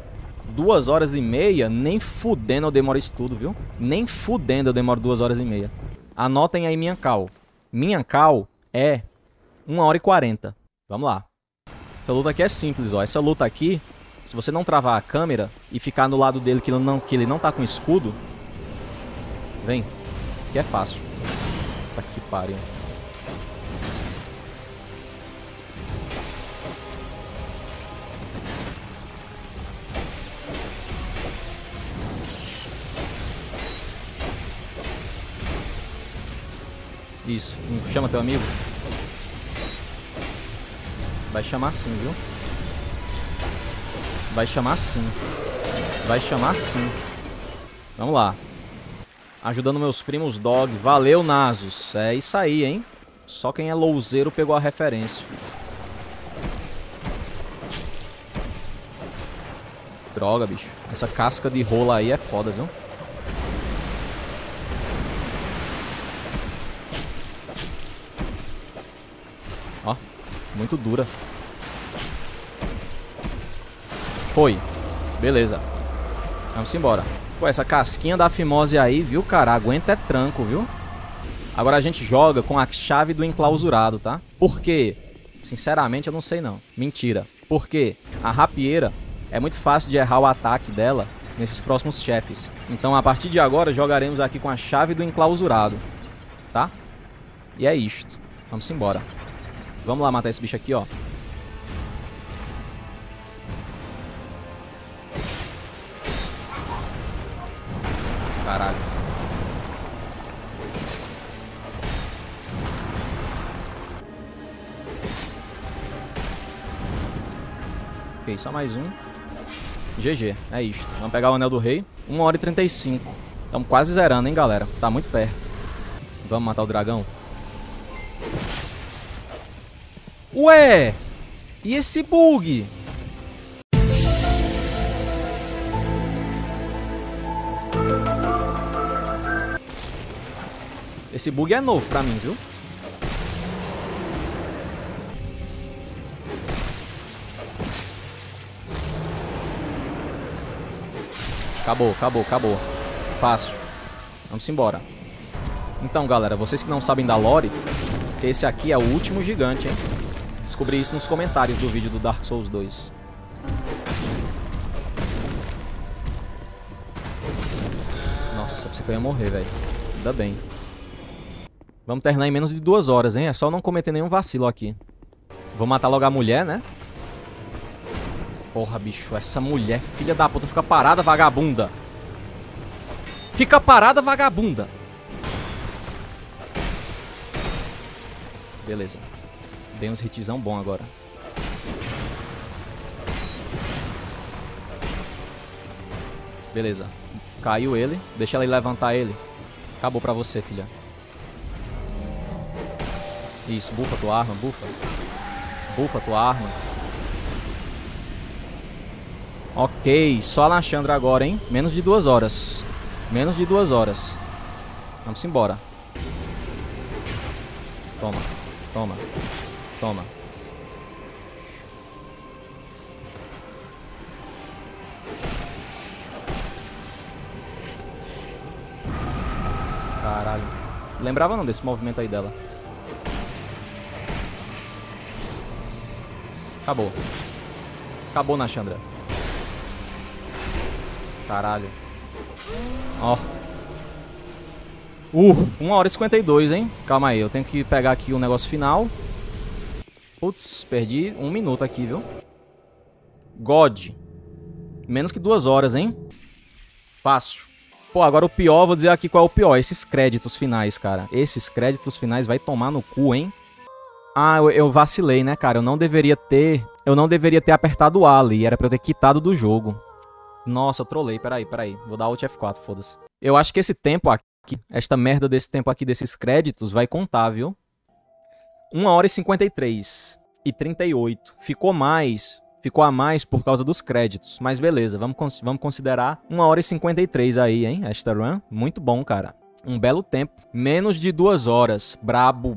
2h30? Nem fudendo eu demoro isso tudo, viu? Nem fudendo eu demoro 2h30. Anotem aí minha call. Minha call é 1h40. Vamos lá. Essa luta aqui é simples, ó. Essa luta aqui, se você não travar a câmera e ficar no lado dele que ele não tá com escudo, vem, que é fácil. Tá que pariu. Isso, chama teu amigo. Vai chamar sim, viu? Vai chamar sim. Vai chamar sim. Vamos lá. Ajudando meus primos dog. Valeu, Nasus. É isso aí, hein? Só quem é louzeiro pegou a referência. Droga, bicho. Essa casca de rola aí é foda, viu? Ó, muito dura. Foi. Beleza. Vamos embora. Pô, essa casquinha da Fimose aí, viu, cara? Aguenta é tranco, viu? Agora a gente joga com a chave do enclausurado, tá? Por quê? Sinceramente, eu não sei não. Mentira. Porque a rapieira é muito fácil de errar o ataque dela nesses próximos chefes. Então, a partir de agora, jogaremos aqui com a chave do enclausurado, tá? E é isto. Vamos embora. Vamos lá matar esse bicho aqui, ó. Caralho. Ok, só mais um. GG, é isto. Vamos pegar o Anel do Rei. 1h35. Estamos quase zerando, hein, galera. Tá muito perto. Vamos matar o dragão. Ué! E esse bug? Esse bug é novo pra mim, viu? Acabou, acabou, acabou. Fácil. Vamos embora. Então, galera, vocês que não sabem da lore, esse aqui é o último gigante, hein? Descobri isso nos comentários do vídeo do Dark Souls 2. Nossa, pensei que eu ia morrer, velho. Ainda bem. Vamos terminar em menos de 2 horas, hein? É só não cometer nenhum vacilo aqui. Vou matar logo a mulher, né? Porra, bicho. Essa mulher, filha da puta, fica parada, vagabunda. Fica parada, vagabunda. Beleza. Dei uns hitzão bom agora. Beleza. Caiu ele. Deixa ela ir levantar ele. Acabou pra você, filha. Isso, bufa tua arma, bufa. Bufa tua arma. Ok, só a Lashandra agora, hein? Menos de 2 horas. Menos de 2 horas. Vamos embora. Toma, toma, toma. Caralho. Lembrava não desse movimento aí dela. Acabou. Acabou na Chandra. Caralho. Ó. 1h52, hein? Calma aí, eu tenho que pegar aqui o negócio final. Putz, perdi 1 minuto aqui, viu? God. Menos que 2 horas, hein? Fácil. Pô, agora o pior, vou dizer aqui qual é o pior. Esses créditos finais, cara. Esses créditos finais vai tomar no cu, hein? Ah, eu vacilei, né, cara? Eu não deveria ter apertado A ali. Era pra eu ter quitado do jogo. Nossa, eu trolei. Peraí. Vou dar Alt F4, foda-se. Eu acho que esse tempo aqui, esta merda desse tempo aqui, desses créditos, vai contar, viu? 1h53 e 38. Ficou a mais por causa dos créditos. Mas beleza, vamos considerar 1h53 aí, hein? Esta run. Muito bom, cara. Um belo tempo. Menos de 2 horas. Brabo.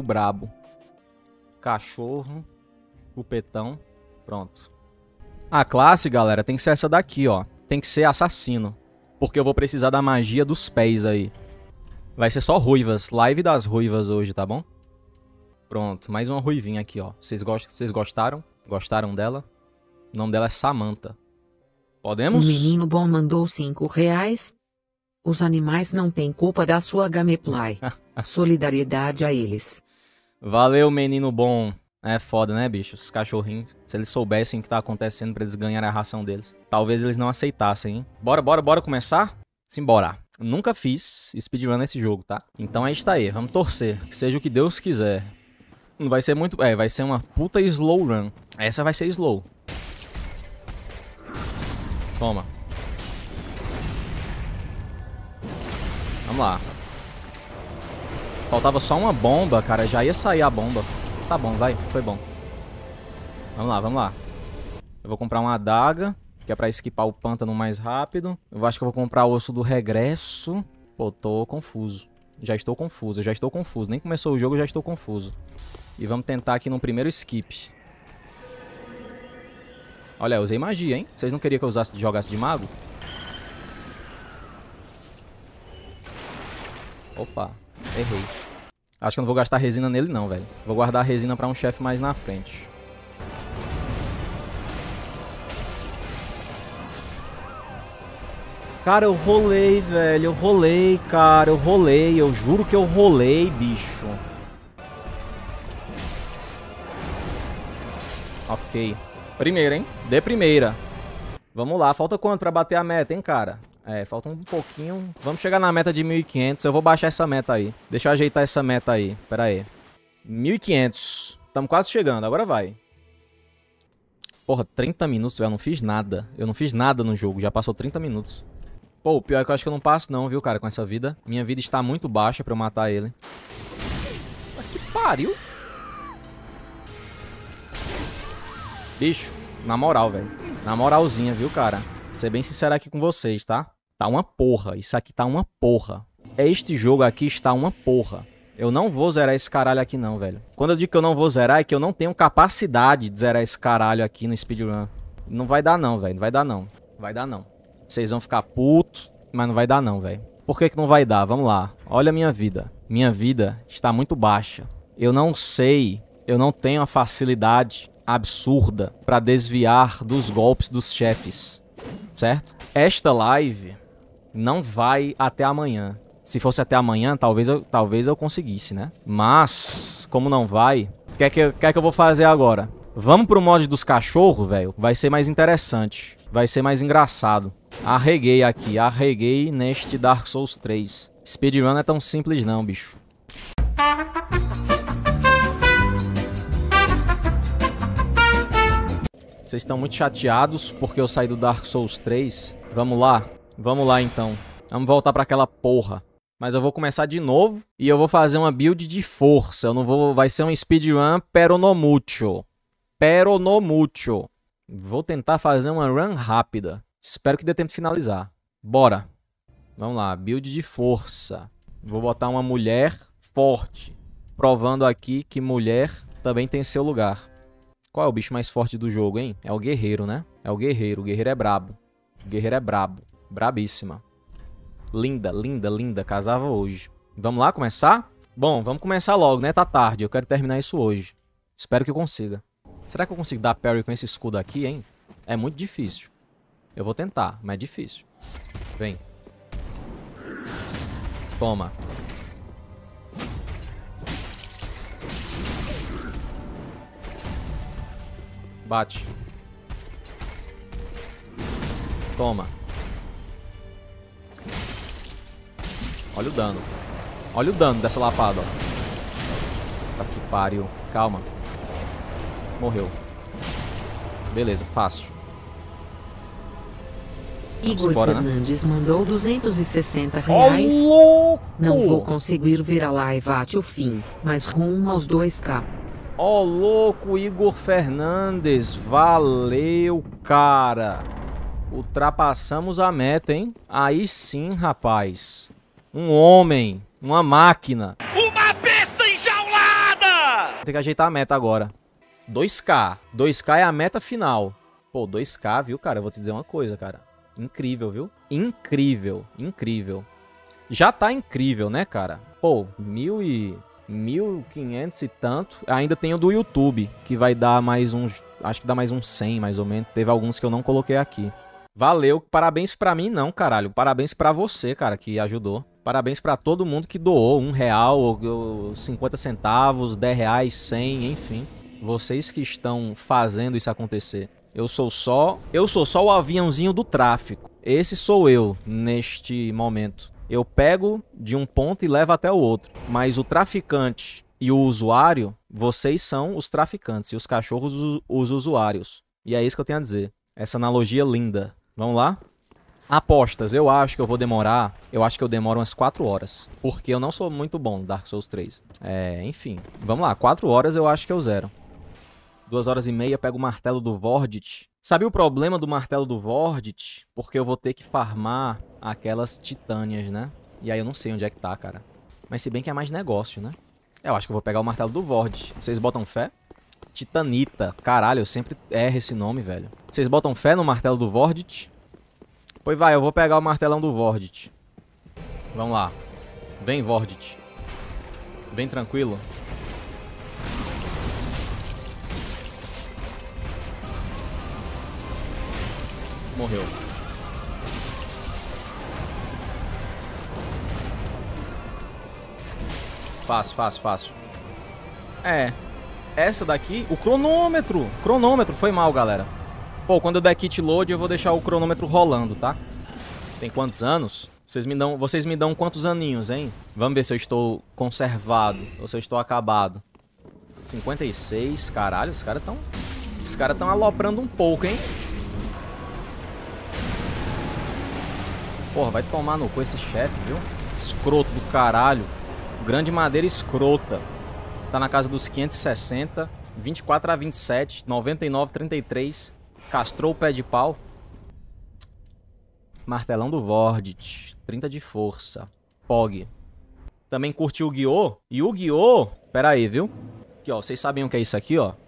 Cachorro. Chupetão. Pronto. A classe, galera, tem que ser essa daqui, ó. Tem que ser assassino. Porque eu vou precisar da magia dos pés aí. Vai ser só ruivas. Live das ruivas hoje, tá bom? Pronto, mais uma ruivinha aqui, ó. Vocês gostaram? Gostaram dela? O nome dela é Samantha. Podemos? O menino bom mandou R$5. Os animais não têm culpa da sua gameplay. Solidariedade a eles. Valeu, menino bom. É foda, né, bicho? Os cachorrinhos. Se eles soubessem o que tá acontecendo pra eles ganharem a ração deles, talvez eles não aceitassem, hein? Bora começar? Simbora. Nunca fiz speedrun nesse jogo, tá? Então é isso aí. Vamos torcer. Que seja o que Deus quiser. Não vai ser muito... vai ser uma puta slow run. Essa vai ser slow. Toma. Vamos lá. Faltava só uma bomba, cara. Já ia sair a bomba. Tá bom, vai. Foi bom. Vamos lá. Eu vou comprar uma adaga, que é pra esquipar o pântano mais rápido. Eu acho que eu vou comprar o osso do regresso. Pô, tô confuso. Já estou confuso. Nem começou o jogo, eu já estou confuso. E vamos tentar aqui no primeiro skip. Olha, eu usei magia, hein? Vocês não queriam que eu jogasse de mago? Opa, errei. Acho que eu não vou gastar resina nele não, velho. Vou guardar a resina pra um chefe mais na frente. Cara, eu rolei, velho. Eu juro que eu rolei, bicho. Ok. Primeira, hein? De primeira. Vamos lá. Falta quanto pra bater a meta, hein, cara? Falta um pouquinho. Vamos chegar na meta de 1.500. Eu vou baixar essa meta aí. Deixa eu ajeitar essa meta aí. Pera aí. 1.500. Estamos quase chegando. Agora vai. Porra, 30 minutos. Eu não fiz nada. Eu não fiz nada no jogo. Já passou 30 minutos. Pô, o pior é que eu acho que eu não passo não, viu, cara, com essa vida. Minha vida está muito baixa pra eu matar ele. Mas que pariu. Bicho, na moral, velho. Na moralzinha, viu, cara? Vou ser bem sincero aqui com vocês, tá? Tá uma porra. Isso aqui tá uma porra. Este jogo aqui está uma porra. Eu não vou zerar esse caralho aqui não, velho. Quando eu digo que eu não vou zerar, é que eu não tenho capacidade de zerar esse caralho aqui no speedrun. Não vai dar não, velho. Não vai dar não. Vai dar não. Vocês vão ficar putos, mas não vai dar não, velho. Por que que não vai dar? Vamos lá. Olha a minha vida. Minha vida está muito baixa. Eu não sei. Eu não tenho a facilidade absurda pra desviar dos golpes dos chefes. Certo? Esta live não vai até amanhã. Se fosse até amanhã, talvez eu conseguisse, né? Mas, como não vai, o que é que eu vou fazer agora? Vamos pro mod dos cachorros, velho. Vai ser mais interessante. Vai ser mais engraçado. Arreguei aqui. Arreguei neste Dark Souls 3. Speedrun não é tão simples não, bicho. Vocês estão muito chateados porque eu saí do Dark Souls 3. Vamos lá. Vamos lá, então. Vamos voltar pra aquela porra. Mas eu vou começar de novo e eu vou fazer uma build de força. Eu não vou... Vai ser um speedrun pero no mucho. Pero no mucho. Vou tentar fazer uma run rápida. Espero que dê tempo de finalizar. Bora. Vamos lá. Build de força. Vou botar uma mulher forte. Provando aqui que mulher também tem seu lugar. Qual é o bicho mais forte do jogo, hein? É o guerreiro, né? É o guerreiro. O guerreiro é brabo. O guerreiro é brabo. Brabíssima. Linda, linda, linda. Casava hoje. Vamos lá começar? Bom, vamos começar logo, né? Tá tarde, eu quero terminar isso hoje. Espero que eu consiga. Será que eu consigo dar parry com esse escudo aqui, hein? É muito difícil. Eu vou tentar, mas é difícil. Vem. Toma. Bate. Toma. Olha o dano. Olha o dano dessa lapada, ó. Tá que pariu. Calma. Morreu. Beleza, fácil. Igor embora, Fernandes mandou 260 Ó, reais. louco! Não vou conseguir ver a live até o fim, mas rumo aos 2K. Ó, louco, Igor Fernandes. Valeu, cara. Ultrapassamos a meta, hein? Aí sim, rapaz. Um homem. Uma máquina. Uma besta enjaulada! Tem que ajeitar a meta agora. 2K. 2K é a meta final. Pô, 2K, viu, cara? Eu vou te dizer uma coisa, cara. Incrível, viu? Incrível. Incrível. Já tá incrível, né, cara? Pô, 1.500 e tanto. Ainda tem o do YouTube, que vai dar mais uns... Acho que dá mais uns 100, mais ou menos. Teve alguns que eu não coloquei aqui. Valeu. Parabéns pra mim não, caralho. Parabéns pra você, cara, que ajudou. Parabéns pra todo mundo que doou. R$1, 50 centavos, R$10, 100, enfim. Vocês que estão fazendo isso acontecer. Eu sou só o aviãozinho do tráfico. Esse sou eu neste momento. Eu pego de um ponto e levo até o outro. Mas o traficante e o usuário, vocês são os traficantes e os cachorros os usuários. E é isso que eu tenho a dizer. Essa analogia linda. Vamos lá? Apostas, eu acho que eu vou demorar. Eu acho que eu demoro umas 4 horas. Porque eu não sou muito bom no Dark Souls 3. Enfim. Vamos lá, 4 horas eu acho que eu zero. 2 horas e meia pego o martelo do Vordit. Sabe o problema do martelo do Vordit? Porque eu vou ter que farmar aquelas titânias, né? E aí eu não sei onde é que tá, cara. Mas se bem que é mais negócio, né? Eu acho que eu vou pegar o martelo do Vordit. Vocês botam fé? Titanita. Caralho, eu sempre erro esse nome, velho. Vocês botam fé no martelo do Vordit? Pois vai, eu vou pegar o martelão do Vordit. Vamos lá. Vem, Vordit. Vem tranquilo. Morreu. Fácil, fácil, fácil. Essa daqui... O cronômetro! Cronômetro, foi mal, galera. Pô, quando eu der kit load, eu vou deixar o cronômetro rolando, tá? Tem quantos anos? Vocês me dão quantos aninhos, hein? Vamos ver se eu estou conservado ou se eu estou acabado. 56, caralho, os caras tão aloprando um pouco, hein? Porra, vai tomar no cu esse chefe, viu? Escroto do caralho. Grande madeira escrota. Tá na casa dos 560. 24 a 27. 99 a 33. Castrou o pé de pau. Martelão do Vordit. 30 de força. Pog. Também curtiu o Guiô. E o Guiô... Pera aí, viu? Aqui, ó. Vocês sabem o que é isso aqui, ó?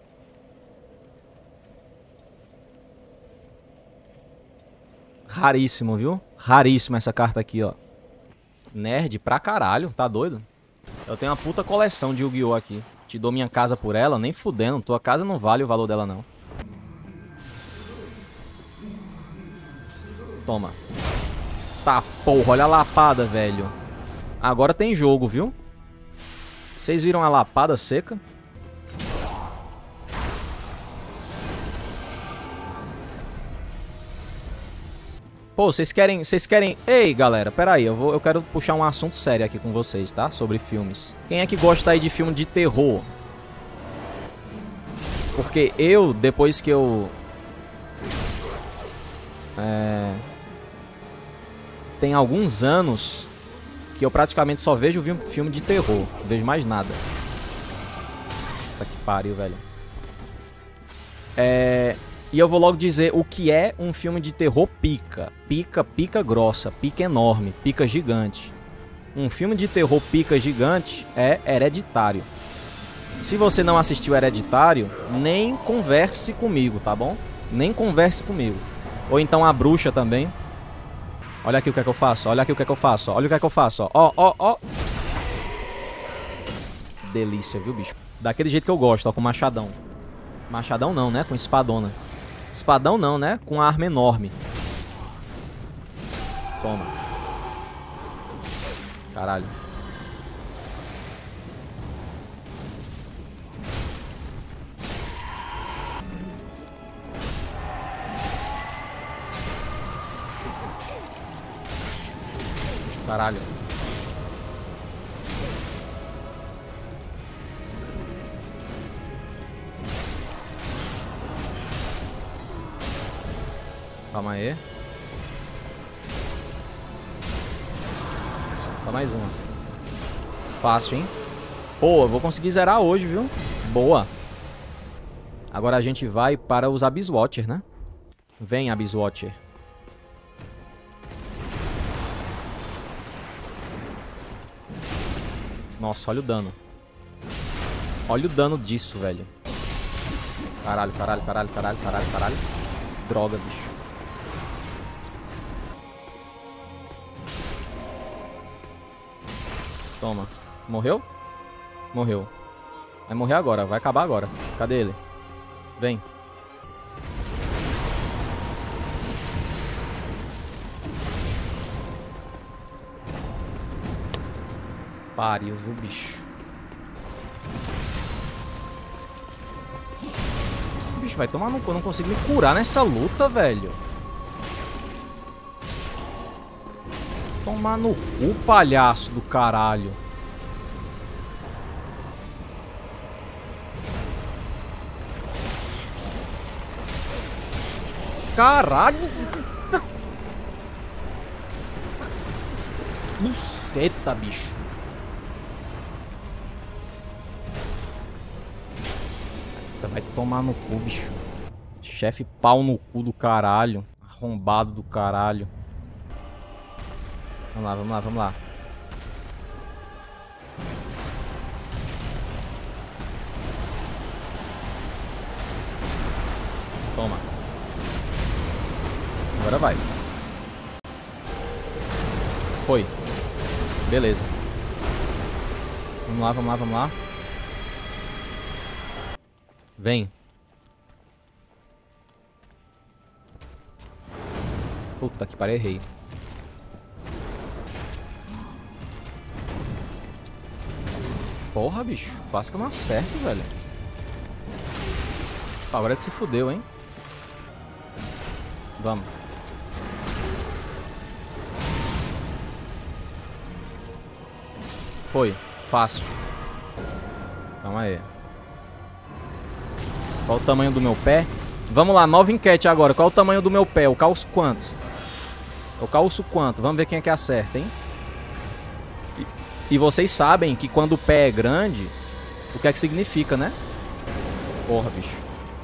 Raríssimo, viu? Raríssimo essa carta aqui, ó. Nerd pra caralho, tá doido? Eu tenho uma puta coleção de Yu-Gi-Oh! Aqui. Te dou minha casa por ela, nem fudendo. Tua casa não vale o valor dela, não. Toma. Tá, porra, olha a lapada, velho. Agora tem jogo, viu? Vocês viram a lapada seca? Pô, vocês querem... Ei, galera, pera aí, eu quero puxar um assunto sério aqui com vocês, tá? Sobre filmes. Quem é que gosta aí de filme de terror? Porque eu, depois que eu... Tem alguns anos que eu praticamente só vejo filme de terror. Não vejo mais nada. Puta que pariu, velho. E eu vou logo dizer o que é um filme de terror pica. Pica grossa, pica enorme, pica gigante. Um filme de terror pica gigante é Hereditário. Se você não assistiu Hereditário, nem converse comigo, tá bom? Nem converse comigo. Ou então A Bruxa também. Olha aqui o que é que eu faço, olha aqui o que é que eu faço, olha o que é que eu faço, ó, ó, ó. delícia, viu, bicho? Daquele jeito que eu gosto, ó, com machadão. Machadão não, né? Com espadona. Espadão não, né? Com arma enorme. Toma. Caralho. Caralho. Calma aí. Só mais uma. Fácil, hein? Pô, eu vou conseguir zerar hoje, viu? Boa. Agora a gente vai para os Abyss Watcher, né? Vem, Abyss Watcher. Nossa, olha o dano. Olha o dano disso, velho. Caralho, caralho, caralho, caralho, caralho, caralho. Droga, bicho. Toma. Morreu? Morreu. Vai morrer agora, vai acabar agora. Cadê ele? Vem. Pariu, viu, bicho? Bicho, vai tomar no cu. Eu não consigo me curar nessa luta, velho. Tomar no cu, palhaço do caralho. Caralho. Eita, bicho. Vai tomar no cu, bicho. Chefe pau no cu do caralho. Arrombado do caralho. Vamos lá, vamos lá, vamos lá. Toma. Agora vai. Foi. Beleza. Vamos lá, vamos lá, vamos lá. Vem. Puta que pariu, errei. Porra, bicho. Quase que eu não acerto, velho. Agora ele se fudeu, hein? Vamos. Foi. Fácil. Calma aí. Qual o tamanho do meu pé? Vamos lá, nova enquete agora. Qual o tamanho do meu pé? Eu calço quanto? Eu calço quanto? Vamos ver quem é que acerta, hein? E vocês sabem que quando o pé é grande, o que é que significa, né? Porra, bicho.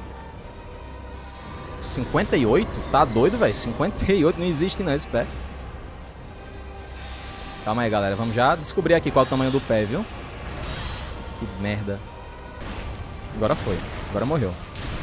58? Tá doido, velho? 58 não existe não esse pé. Calma aí, galera. Vamos já descobrir aqui qual é o tamanho do pé, viu? Que merda. Agora foi. Agora morreu.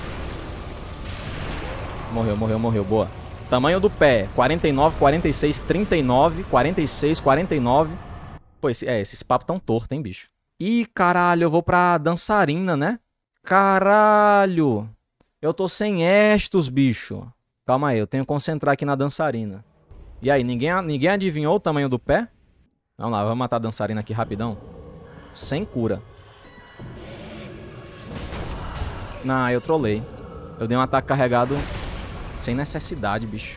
Morreu, morreu, morreu. Boa. Tamanho do pé. 49, 46, 39, 46, 49. Pô, esses papos tão tortos, hein, bicho? Ih, caralho, eu vou pra dançarina, né? Caralho. Eu tô sem estos, bicho. Calma aí, eu tenho que concentrar aqui na dançarina. E aí, ninguém adivinhou o tamanho do pé? Vamos lá, vamos matar a dançarina aqui rapidão. Sem cura. Não, eu trolei. Eu dei um ataque carregado sem necessidade, bicho.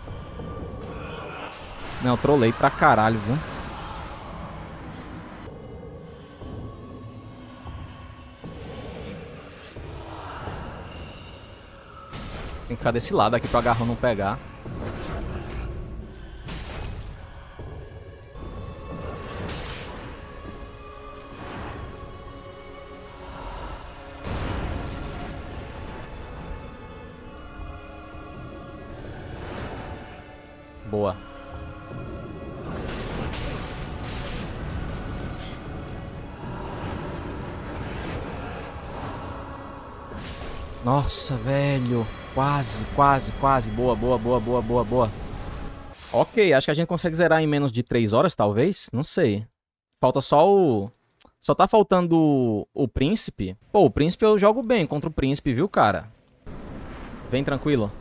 Não, eu trolei pra caralho, viu? Tem que ficar desse lado aqui pro agarrão não pegar. Boa. Nossa, velho. Quase, quase, quase. Boa, boa, boa, boa, boa, boa. Ok, acho que a gente consegue zerar em menos de 3 horas, talvez. Não sei. Falta só o Só tá faltando o príncipe. Pô, o príncipe eu jogo bem contra o príncipe, viu, cara? Vem tranquilo.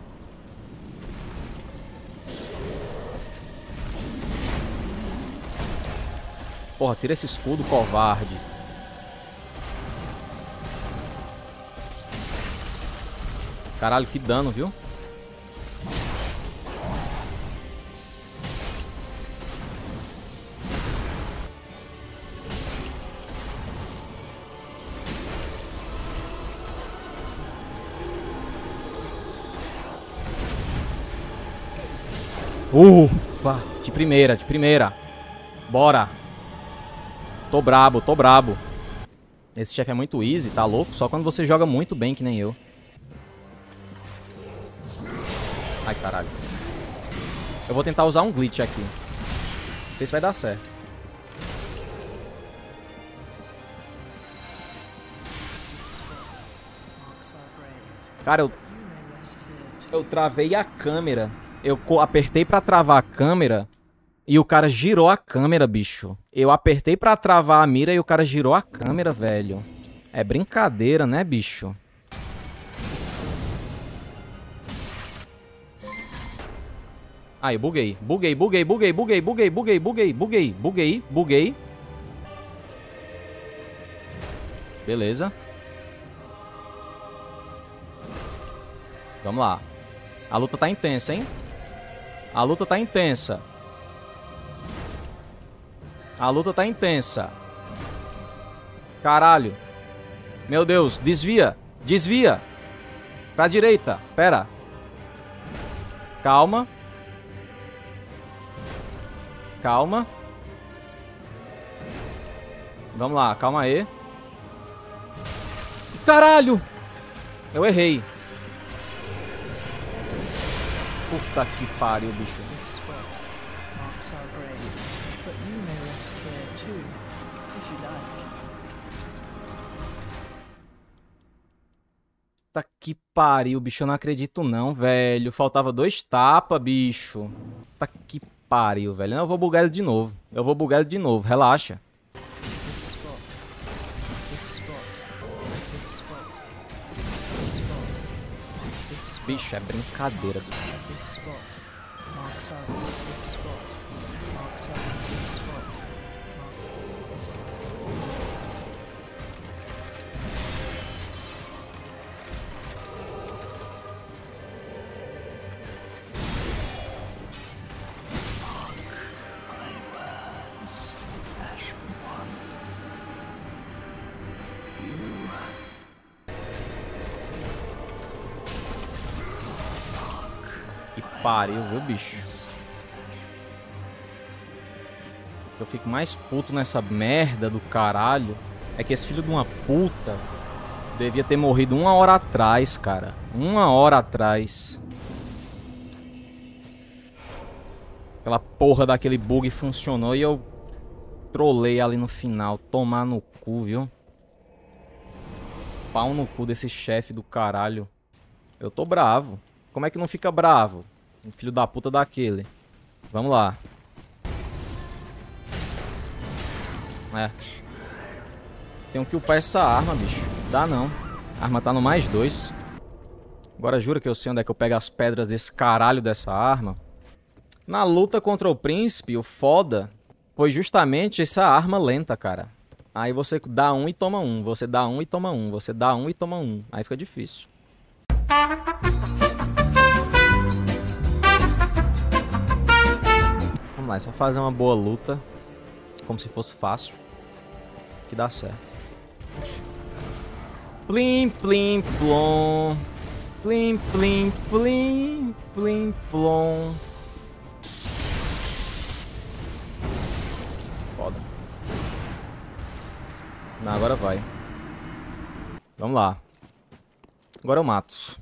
Porra, tira esse escudo, covarde. Caralho, que dano, viu? De primeira, de primeira. Bora. Tô brabo, tô brabo. Esse chefe é muito easy, tá louco? Só quando você joga muito bem, que nem eu. Ai, caralho. Eu vou tentar usar um glitch aqui. Não sei se vai dar certo. Cara, eu travei a câmera. Eu apertei pra travar a câmera e o cara girou a câmera, bicho. Eu apertei pra travar a mira e o cara girou a câmera, velho. É brincadeira, né, bicho? Aí, buguei. Buguei. Beleza. Vamos lá. A luta tá intensa, hein? A luta tá intensa. A luta tá intensa. Caralho. Meu Deus, desvia. Desvia. Pra direita. Pera. Calma. Calma. Vamos lá, calma aí. Caralho! Eu errei. Puta que pariu, bicho. Puta que pariu, bicho. Eu não acredito não, velho. Faltava 2 tapas, bicho. Puta que pariu, velho. Eu vou bugar ele de novo. Relaxa. Bicho, é brincadeira. Pariu, viu, bicho? Eu fico mais puto nessa merda do caralho. É que esse filho de uma puta devia ter morrido 1 hora atrás, cara. 1 hora atrás. Aquela porra daquele bug funcionou e eu trolei ali no final. Tomar no cu, viu? Pau no cu desse chefe do caralho. Eu tô bravo. Como é que não fica bravo? Um filho da puta daquele. Vamos lá. É. Tenho que upar essa arma, bicho. Dá não. A arma tá no +2. Agora jura que eu sei onde é que eu pego as pedras desse caralho dessa arma. Na luta contra o príncipe, o foda foi justamente essa arma lenta, cara. Aí você dá um e toma um. Você dá um e toma um. Você dá um e toma um. Aí fica difícil. Vamos lá, é só fazer uma boa luta. Como se fosse fácil. Que dá certo. Plim, plim, plom. Plim, plim, plim. Plim, plom. Foda. Não, agora vai. Vamos lá. Agora eu mato.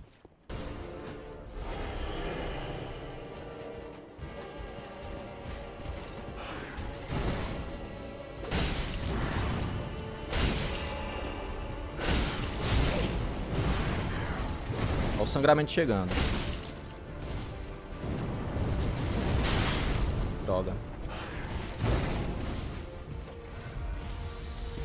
Olha o sangramento chegando. Droga.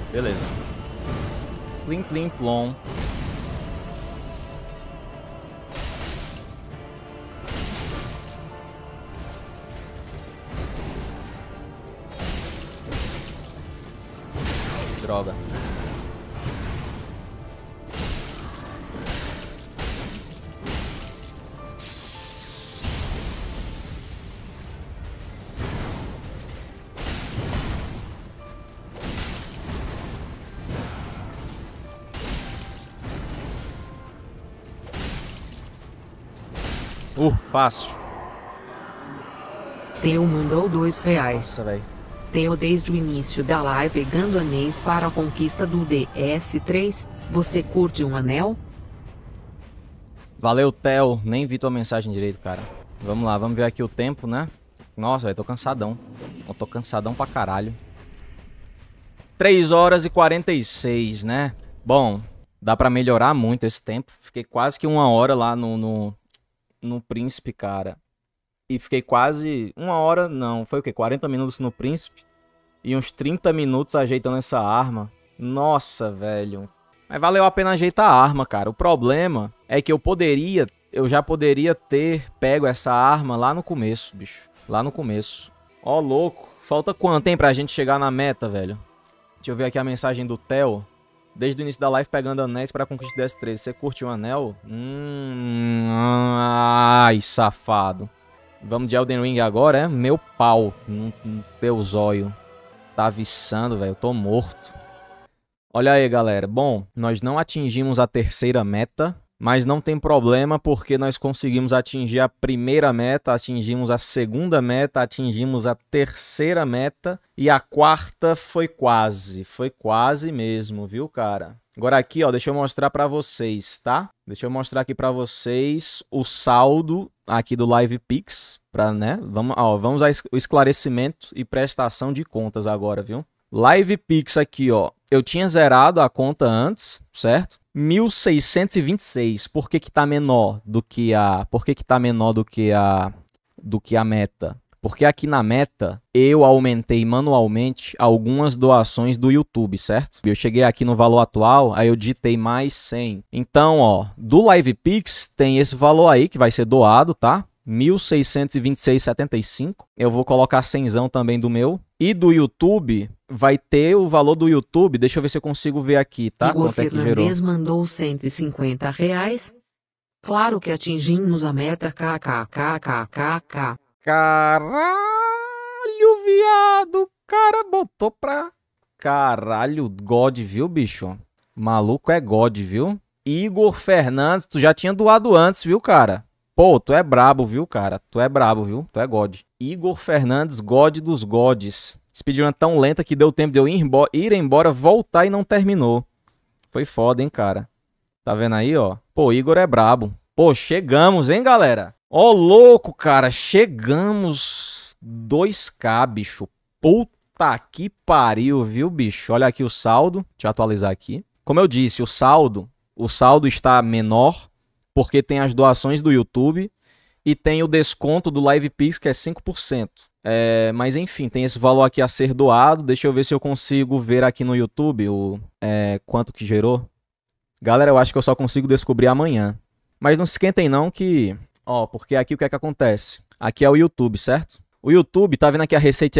Beleza. Plim, plim, plom. Droga. Fácil. Teo mandou R$2. Nossa, velho. Teo, desde o início da live pegando anéis para a conquista do DS3, você curte um anel? Valeu, Theo. Nem vi tua mensagem direito, cara. Vamos lá, vamos ver aqui o tempo, né? Nossa, velho, tô cansadão. Eu tô cansadão pra caralho. 3 horas e 46, né? Bom, dá pra melhorar muito esse tempo. Fiquei quase que 1 hora lá no Príncipe, cara. E fiquei quase 1 hora, não, foi o quê? 40 minutos no Príncipe. E uns 30 minutos ajeitando essa arma. Nossa, velho. Mas valeu a pena ajeitar a arma, cara. O problema é que eu já poderia ter pego essa arma lá no começo, bicho. Lá no começo. Ó, louco. Falta quanto, hein, pra gente chegar na meta, velho? Deixa eu ver aqui a mensagem do Theo. Desde o início da live pegando anéis pra conquista do DS13. Você curte o anel? Ai, safado. Vamos de Elden Ring agora, é? Meu pau no teu zóio. Tá viçando, velho. Eu tô morto. Olha aí, galera. Bom, nós não atingimos a 3ª meta, mas não tem problema porque nós conseguimos atingir a 1ª meta, atingimos a 2ª meta, atingimos a 3ª meta e a 4ª foi quase mesmo, viu, cara? Agora aqui, ó, deixa eu mostrar pra vocês, tá? Deixa eu mostrar aqui pra vocês o saldo aqui do LivePix, pra, né? Vamos ao esclarecimento e prestação de contas agora, viu? LivePix aqui, ó. Eu tinha zerado a conta antes, certo? 1.626. Por que que tá menor do que a... Por que que tá menor do que a meta? Porque aqui na meta, eu aumentei manualmente algumas doações do YouTube, certo? Eu cheguei aqui no valor atual, aí eu digitei mais 100. Então, ó, do LivePix tem esse valor aí que vai ser doado, tá? 1.626,75. Eu vou colocar 100zão também do meu. E do YouTube, vai ter o valor do YouTube. Deixa eu ver se eu consigo ver aqui, tá? Igor Quanto é que gerou? Fernandes mandou R$150. Claro que atingimos a meta, kkkkkk. Caralho, viado. O cara botou pra... Caralho, God, viu, bicho? Maluco é God, viu? Igor Fernandes, tu já tinha doado antes, viu, cara? Pô, tu é brabo, viu, cara? Tu é brabo, viu? Tu é God. Igor Fernandes, God dos gods. Speedrun tão lenta que deu tempo de eu ir embora, voltar e não terminou. Foi foda, hein, cara? Tá vendo aí, ó? Pô, Igor é brabo. Pô, chegamos, hein, galera? Ó, louco, cara. Chegamos 2K, bicho. Puta que pariu, viu, bicho? Olha aqui o saldo. Deixa eu atualizar aqui. Como eu disse, o saldo está menor porque tem as doações do YouTube e tem o desconto do LivePix, que é 5%. Mas enfim, tem esse valor aqui a ser doado. Deixa eu ver se eu consigo ver aqui no YouTube quanto que gerou. Galera, eu acho que eu só consigo descobrir amanhã. Mas não se esquentem não que... Ó, porque aqui o que é que acontece? Aqui é o YouTube, certo? O YouTube, tá vendo aqui a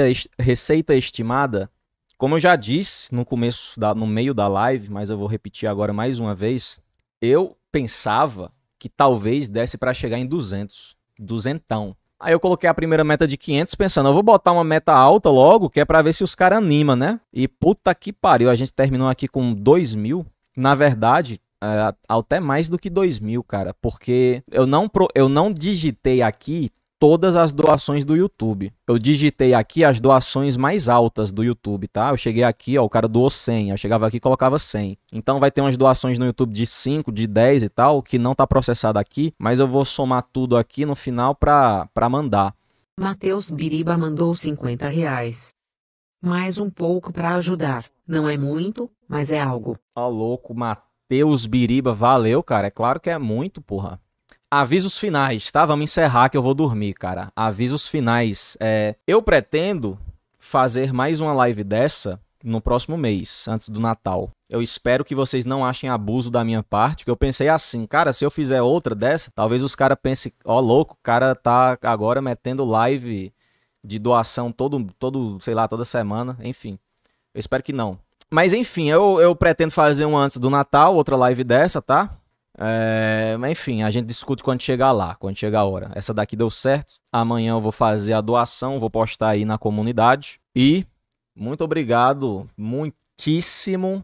receita estimada? Como eu já disse no meio da live, mas eu vou repetir agora mais uma vez. Eu pensava que talvez desse pra chegar em 200. Duzentão. Aí eu coloquei a primeira meta de 500 pensando, eu vou botar uma meta alta logo, que é pra ver se os caras animam, né? E puta que pariu, a gente terminou aqui com 2.000. Na verdade, até mais do que 2.000, cara. Porque eu não digitei aqui todas as doações do YouTube. Eu digitei aqui as doações mais altas do YouTube, tá? Eu cheguei aqui, ó, o cara doou 100. Eu chegava aqui e colocava 100. Então vai ter umas doações no YouTube de 5, de 10 e tal, que não tá processado aqui. Mas eu vou somar tudo aqui no final pra mandar. Matheus Biriba mandou R$50. Mais um pouco pra ajudar. Não é muito, mas é algo. Ó, louco, Matheus Biriba, valeu, cara. É claro que é muito, porra. Avisos finais, tá? Vamos encerrar que eu vou dormir, cara. Avisos finais. Eu pretendo fazer mais uma live dessa no próximo mês, antes do Natal. Eu espero que vocês não achem abuso da minha parte, porque eu pensei assim, cara, se eu fizer outra dessa, talvez os caras pensem, ó, louco, o cara tá agora metendo live de doação sei lá, toda semana, enfim. Eu espero que não. Mas enfim, eu pretendo fazer um antes do Natal, outra live dessa, tá? Mas enfim, a gente discute quando chegar lá, quando chegar a hora. Essa daqui deu certo. Amanhã eu vou fazer a doação, vou postar aí na comunidade. E muito obrigado, muitíssimo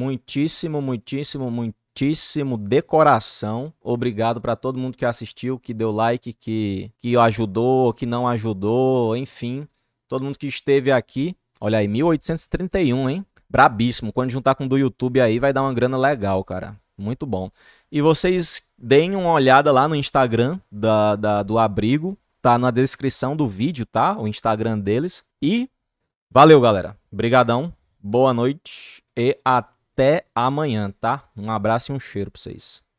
de coração. Obrigado para todo mundo que assistiu, que deu like, que ajudou, que não ajudou, enfim. Todo mundo que esteve aqui. Olha aí, 1831, hein? Brabíssimo. Quando juntar com o do YouTube aí, vai dar uma grana legal, cara. Muito bom. E vocês deem uma olhada lá no Instagram do Abrigo. Tá na descrição do vídeo, tá? O Instagram deles. E valeu, galera. Brigadão. Boa noite e até amanhã, tá? Um abraço e um cheiro pra vocês.